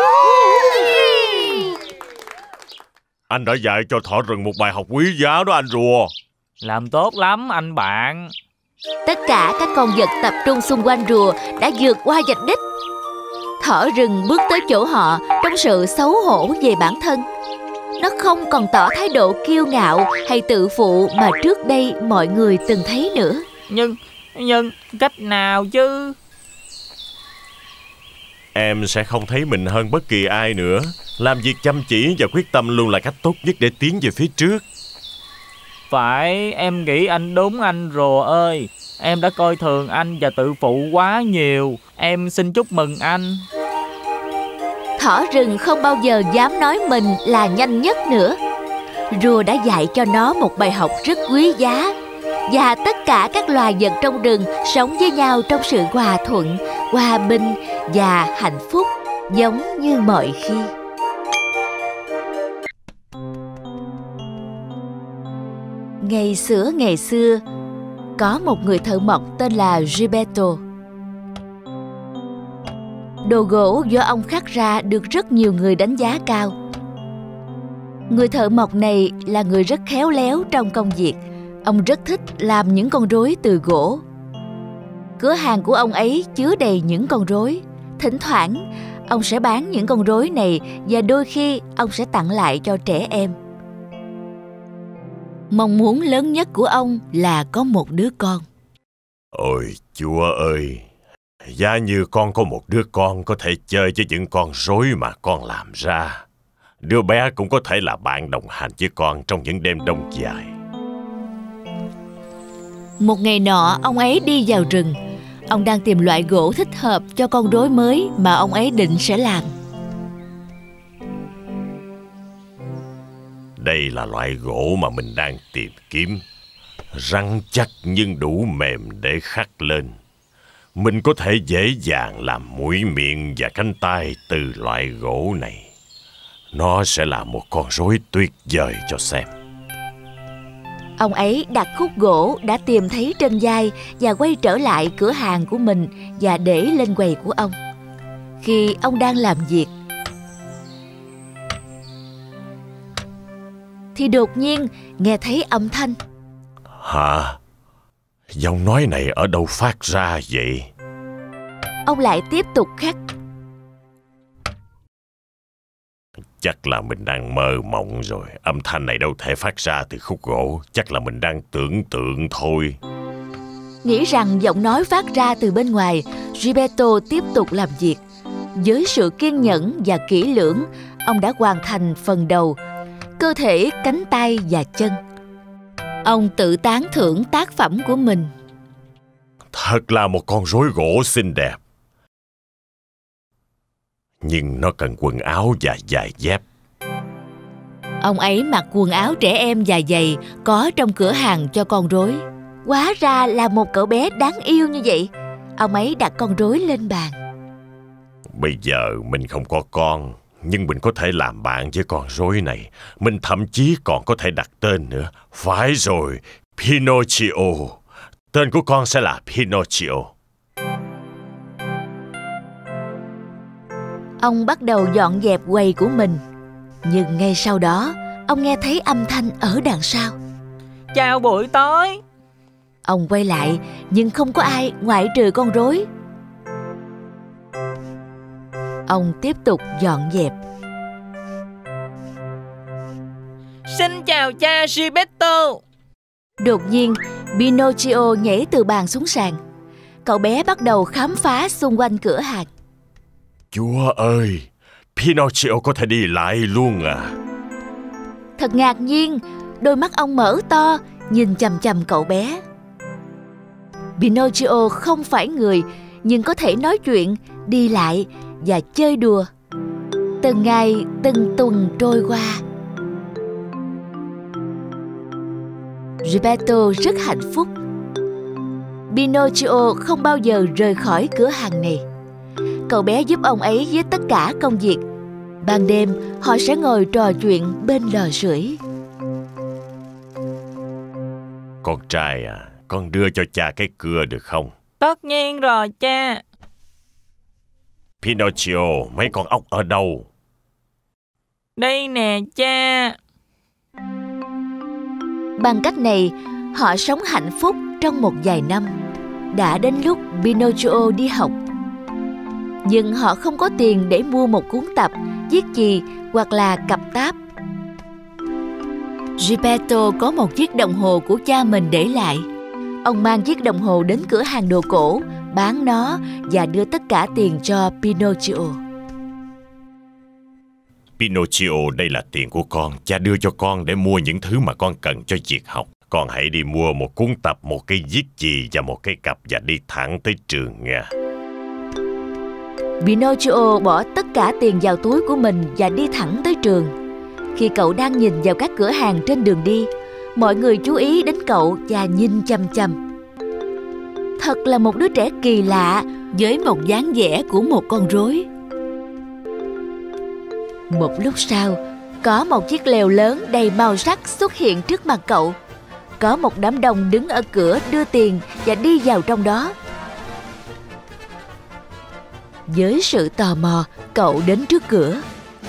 Anh đã dạy cho thỏ rừng một bài học quý giá đó anh rùa. Làm tốt lắm anh bạn. Tất cả các con vật tập trung xung quanh rùa đã vượt qua vạch đích. Thỏ rừng bước tới chỗ họ trong sự xấu hổ về bản thân. Nó không còn tỏ thái độ kiêu ngạo hay tự phụ mà trước đây mọi người từng thấy nữa. Nhưng, nhưng cách nào chứ? Em sẽ không thấy mình hơn bất kỳ ai nữa. Làm việc chăm chỉ và quyết tâm luôn là cách tốt nhất để tiến về phía trước. Phải, em nghĩ anh đúng anh rùa ơi. Em đã coi thường anh và tự phụ quá nhiều. Em xin chúc mừng anh. Thỏ rừng không bao giờ dám nói mình là nhanh nhất nữa. Rùa đã dạy cho nó một bài học rất quý giá. Và tất cả các loài vật trong rừng sống với nhau trong sự hòa thuận, hòa bình và hạnh phúc giống như mọi khi. Ngày xưa ngày xưa, có một người thợ mộc tên là Gilberto. Đồ gỗ do ông khắc ra được rất nhiều người đánh giá cao. Người thợ mộc này là người rất khéo léo trong công việc. Ông rất thích làm những con rối từ gỗ. Cửa hàng của ông ấy chứa đầy những con rối. Thỉnh thoảng, ông sẽ bán những con rối này và đôi khi ông sẽ tặng lại cho trẻ em. Mong muốn lớn nhất của ông là có một đứa con. Ôi Chúa ơi, giá như con có một đứa con có thể chơi với những con rối mà con làm ra. Đứa bé cũng có thể là bạn đồng hành với con trong những đêm đông dài. Một ngày nọ, ông ấy đi vào rừng. Ông đang tìm loại gỗ thích hợp cho con rối mới mà ông ấy định sẽ làm. Đây là loại gỗ mà mình đang tìm kiếm. Rắn chắc nhưng đủ mềm để khắc lên. Mình có thể dễ dàng làm mũi miệng và cánh tay từ loại gỗ này. Nó sẽ là một con rối tuyệt vời cho xem. Ông ấy đặt khúc gỗ đã tìm thấy trên vai và quay trở lại cửa hàng của mình và để lên quầy của ông. Khi ông đang làm việc thì đột nhiên nghe thấy âm thanh. Hả? Giọng nói này ở đâu phát ra vậy? Ông lại tiếp tục khắc. Chắc là mình đang mơ mộng rồi. Âm thanh này đâu thể phát ra từ khúc gỗ. Chắc là mình đang tưởng tượng thôi. Nghĩ rằng giọng nói phát ra từ bên ngoài, Gilberto tiếp tục làm việc. Với sự kiên nhẫn và kỹ lưỡng, ông đã hoàn thành phần đầu, cơ thể, cánh tay và chân. Ông tự tán thưởng tác phẩm của mình. Thật là một con rối gỗ xinh đẹp. Nhưng nó cần quần áo và giày dép. Ông ấy mặc quần áo trẻ em và giày có trong cửa hàng cho con rối. Hóa ra là một cậu bé đáng yêu như vậy. Ông ấy đặt con rối lên bàn. Bây giờ mình không có con, nhưng mình có thể làm bạn với con rối này. Mình thậm chí còn có thể đặt tên nữa. Phải rồi, Pinocchio. Tên của con sẽ là Pinocchio. Ông bắt đầu dọn dẹp quầy của mình. Nhưng ngay sau đó, ông nghe thấy âm thanh ở đằng sau. Chào buổi tối. Ông quay lại, nhưng không có ai ngoại trừ con rối. Ông tiếp tục dọn dẹp. Xin chào cha Gilberto. Đột nhiên, Pinocchio nhảy từ bàn xuống sàn. Cậu bé bắt đầu khám phá xung quanh cửa hàng. Chúa ơi, Pinocchio có thể đi lại luôn à? Thật ngạc nhiên, đôi mắt ông mở to, nhìn chằm chằm cậu bé. Pinocchio không phải người, nhưng có thể nói chuyện, đi lại và chơi đùa. Từng ngày, từng tuần trôi qua. Gilberto rất hạnh phúc. Pinocchio không bao giờ rời khỏi cửa hàng này. Cậu bé giúp ông ấy với tất cả công việc. Ban đêm, họ sẽ ngồi trò chuyện bên lò sưởi. Con trai à, con đưa cho cha cái cưa được không? Tất nhiên rồi cha. Pinocchio, mấy con ốc ở đâu? Đây nè cha. Bằng cách này, họ sống hạnh phúc trong một vài năm. Đã đến lúc Pinocchio đi học. Nhưng họ không có tiền để mua một cuốn tập, viết chì hoặc là cặp táp. Gilberto có một chiếc đồng hồ của cha mình để lại. Ông mang chiếc đồng hồ đến cửa hàng đồ cổ, bán nó và đưa tất cả tiền cho Pinocchio. Pinocchio, đây là tiền của con. Cha đưa cho con để mua những thứ mà con cần cho việc học. Con hãy đi mua một cuốn tập, một cây viết chì và một cái cặp và đi thẳng tới trường nha. Pinocchio bỏ tất cả tiền vào túi của mình và đi thẳng tới trường. Khi cậu đang nhìn vào các cửa hàng trên đường đi, mọi người chú ý đến cậu và nhìn chằm chằm. Thật là một đứa trẻ kỳ lạ với một dáng vẻ của một con rối. Một lúc sau, có một chiếc lều lớn đầy màu sắc xuất hiện trước mặt cậu. Có một đám đông đứng ở cửa đưa tiền và đi vào trong đó. Với sự tò mò, cậu đến trước cửa.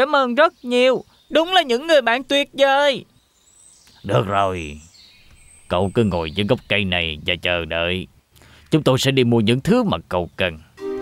Cảm ơn rất nhiều. Đúng là những người bạn tuyệt vời. Được rồi, cậu cứ ngồi dưới gốc cây này và chờ đợi. Chúng tôi sẽ đi mua những thứ mà cậu cần.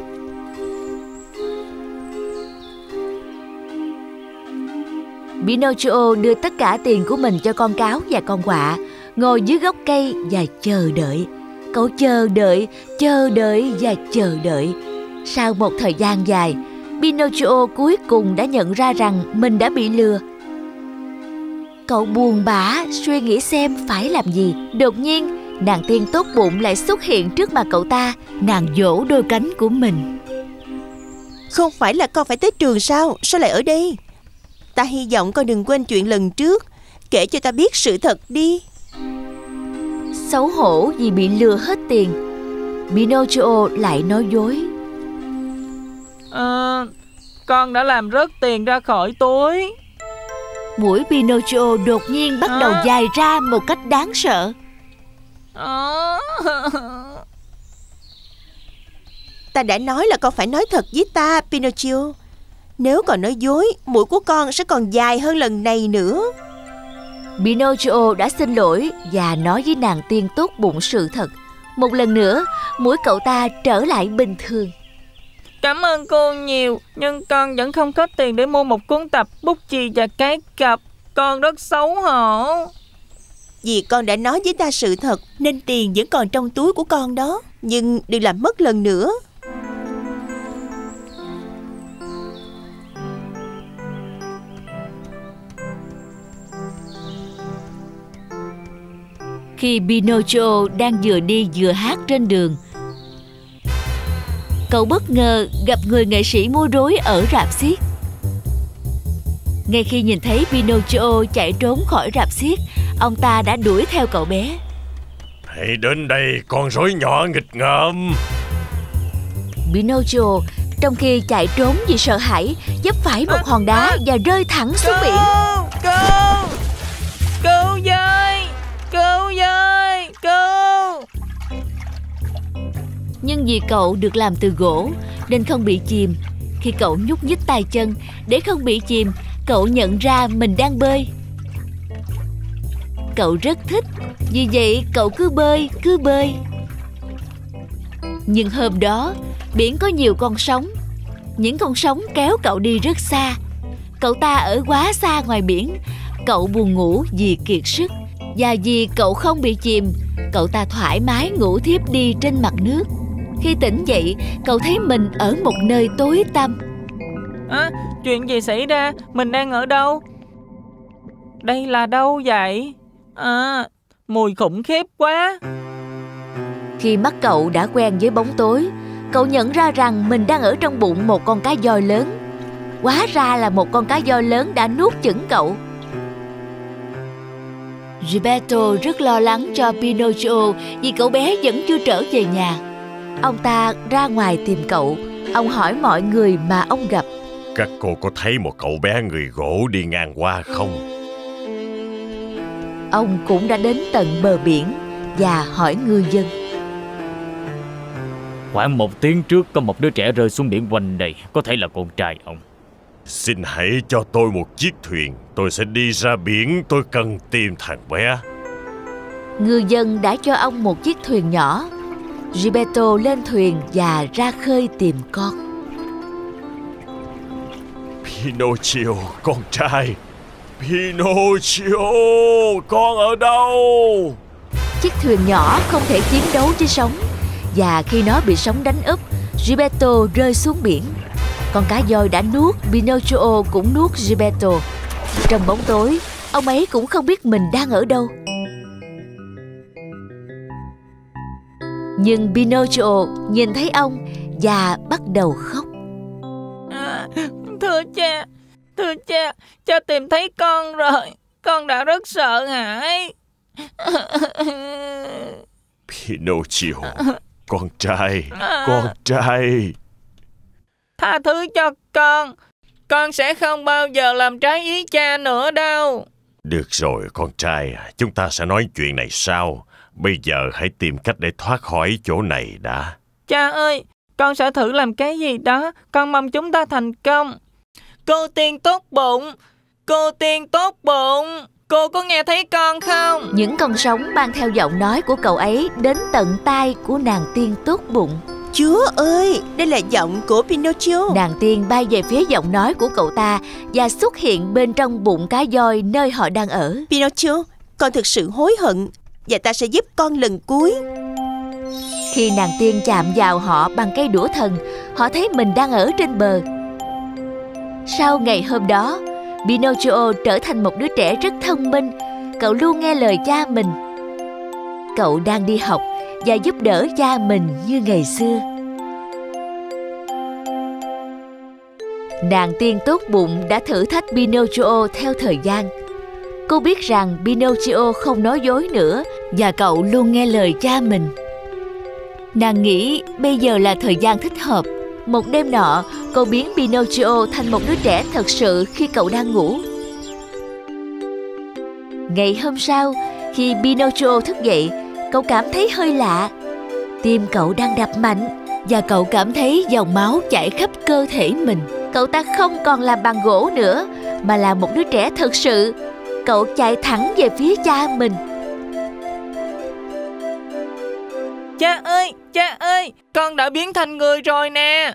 Pinocchio đưa tất cả tiền của mình cho con cáo và con quạ, ngồi dưới gốc cây và chờ đợi. Cậu chờ đợi, chờ đợi và chờ đợi. Sau một thời gian dài, Pinocchio cuối cùng đã nhận ra rằng mình đã bị lừa. Cậu buồn bã suy nghĩ xem phải làm gì. Đột nhiên, nàng tiên tốt bụng lại xuất hiện trước mặt cậu ta. Nàng vỗ đôi cánh của mình. Không phải là con phải tới trường sao? Sao lại ở đây? Ta hy vọng con đừng quên chuyện lần trước. Kể cho ta biết sự thật đi. Xấu hổ vì bị lừa hết tiền, Pinocchio lại nói dối. À, con đã làm rớt tiền ra khỏi túi. Mũi Pinocchio đột nhiên bắt đầu à? dài ra một cách đáng sợ. à? Ta đã nói là con phải nói thật với ta, Pinocchio. Nếu còn nói dối, mũi của con sẽ còn dài hơn lần này nữa. Pinocchio đã xin lỗi và nói với nàng tiên tốt bụng sự thật. Một lần nữa, mũi cậu ta trở lại bình thường. Cảm ơn cô nhiều, nhưng con vẫn không có tiền để mua một cuốn tập bút chì và cái cặp. Con rất xấu hổ. Vì con đã nói với ta sự thật nên tiền vẫn còn trong túi của con đó. Nhưng đừng làm mất lần nữa. Khi Pinocchio đang vừa đi vừa hát trên đường, cậu bất ngờ gặp người nghệ sĩ múa rối ở rạp xiếc. Ngay khi nhìn thấy Pinocchio chạy trốn khỏi rạp xiếc, ông ta đã đuổi theo cậu bé. Hãy đến đây, con rối nhỏ nghịch ngợm. Pinocchio trong khi chạy trốn vì sợ hãi, vấp phải một hòn đá và rơi thẳng xuống biển. Cứu! Cứu với! Cứu với! Cứu! Nhưng vì cậu được làm từ gỗ nên không bị chìm. Khi cậu nhúc nhích tay chân để không bị chìm, cậu nhận ra mình đang bơi. Cậu rất thích, vì vậy cậu cứ bơi, cứ bơi. Nhưng hôm đó, biển có nhiều con sóng. Những con sóng kéo cậu đi rất xa. Cậu ta ở quá xa ngoài biển. Cậu buồn ngủ vì kiệt sức. Và vì cậu không bị chìm, cậu ta thoải mái ngủ thiếp đi trên mặt nước. Khi tỉnh dậy, cậu thấy mình ở một nơi tối tăm. À, chuyện gì xảy ra? Mình đang ở đâu? Đây là đâu vậy? À, mùi khủng khiếp quá. Khi mắt cậu đã quen với bóng tối, cậu nhận ra rằng mình đang ở trong bụng một con cá voi lớn. Hóa ra là một con cá voi lớn đã nuốt chửng cậu. Geppetto rất lo lắng cho Pinocchio vì cậu bé vẫn chưa trở về nhà. Ông ta ra ngoài tìm cậu. Ông hỏi mọi người mà ông gặp. Các cô có thấy một cậu bé người gỗ đi ngang qua không? Ông cũng đã đến tận bờ biển và hỏi ngư dân. Khoảng một tiếng trước có một đứa trẻ rơi xuống biển quanh đây. Có thể là con trai ông. Xin hãy cho tôi một chiếc thuyền. Tôi sẽ đi ra biển. Tôi cần tìm thằng bé. Ngư dân đã cho ông một chiếc thuyền nhỏ. Geppetto lên thuyền và ra khơi tìm con. Pinocchio, con trai. Pinocchio, con ở đâu? Chiếc thuyền nhỏ không thể chiến đấu với sóng. Và khi nó bị sóng đánh úp, Geppetto rơi xuống biển. Con cá voi đã nuốt Pinocchio, cũng nuốt Geppetto. Trong bóng tối, ông ấy cũng không biết mình đang ở đâu. Nhưng Pinocchio nhìn thấy ông và bắt đầu khóc. À, thưa cha, thưa cha, cha tìm thấy con rồi. Con đã rất sợ hãi. Pinocchio, con trai, con trai. Tha thứ cho con. Con sẽ không bao giờ làm trái ý cha nữa đâu. Được rồi con trai, chúng ta sẽ nói chuyện này sau. Bây giờ hãy tìm cách để thoát khỏi chỗ này đã. Cha ơi, con sẽ thử làm cái gì đó. Con mong chúng ta thành công. Cô Tiên tốt bụng, cô Tiên tốt bụng, cô có nghe thấy con không? Những con sóng mang theo giọng nói của cậu ấy đến tận tai của nàng tiên tốt bụng. Chúa ơi, đây là giọng của Pinocchio. Nàng tiên bay về phía giọng nói của cậu ta và xuất hiện bên trong bụng cá voi nơi họ đang ở. Pinocchio, con thực sự hối hận và ta sẽ giúp con lần cuối. Khi nàng tiên chạm vào họ bằng cây đũa thần, họ thấy mình đang ở trên bờ. Sau ngày hôm đó, Pinocchio trở thành một đứa trẻ rất thông minh. Cậu luôn nghe lời cha mình. Cậu đang đi học và giúp đỡ cha mình như ngày xưa. Nàng tiên tốt bụng đã thử thách Pinocchio theo thời gian. Cô biết rằng Pinocchio không nói dối nữa và cậu luôn nghe lời cha mình. Nàng nghĩ bây giờ là thời gian thích hợp. Một đêm nọ, cô biến Pinocchio thành một đứa trẻ thật sự khi cậu đang ngủ. Ngày hôm sau, khi Pinocchio thức dậy, cậu cảm thấy hơi lạ. Tim cậu đang đập mạnh và cậu cảm thấy dòng máu chảy khắp cơ thể mình. Cậu ta không còn làm bằng gỗ nữa mà là một đứa trẻ thật sự. Cậu chạy thẳng về phía cha mình. Cha ơi, cha ơi, con đã biến thành người rồi nè.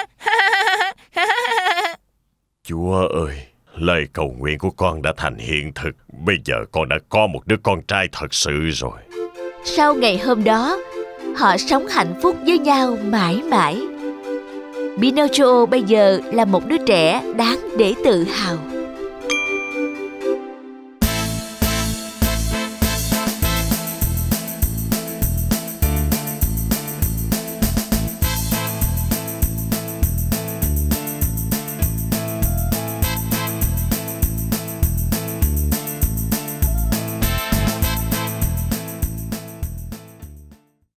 Chúa ơi, lời cầu nguyện của con đã thành hiện thực. Bây giờ con đã có một đứa con trai thật sự rồi. Sau ngày hôm đó, họ sống hạnh phúc với nhau mãi mãi. Pinocchio bây giờ là một đứa trẻ đáng để tự hào.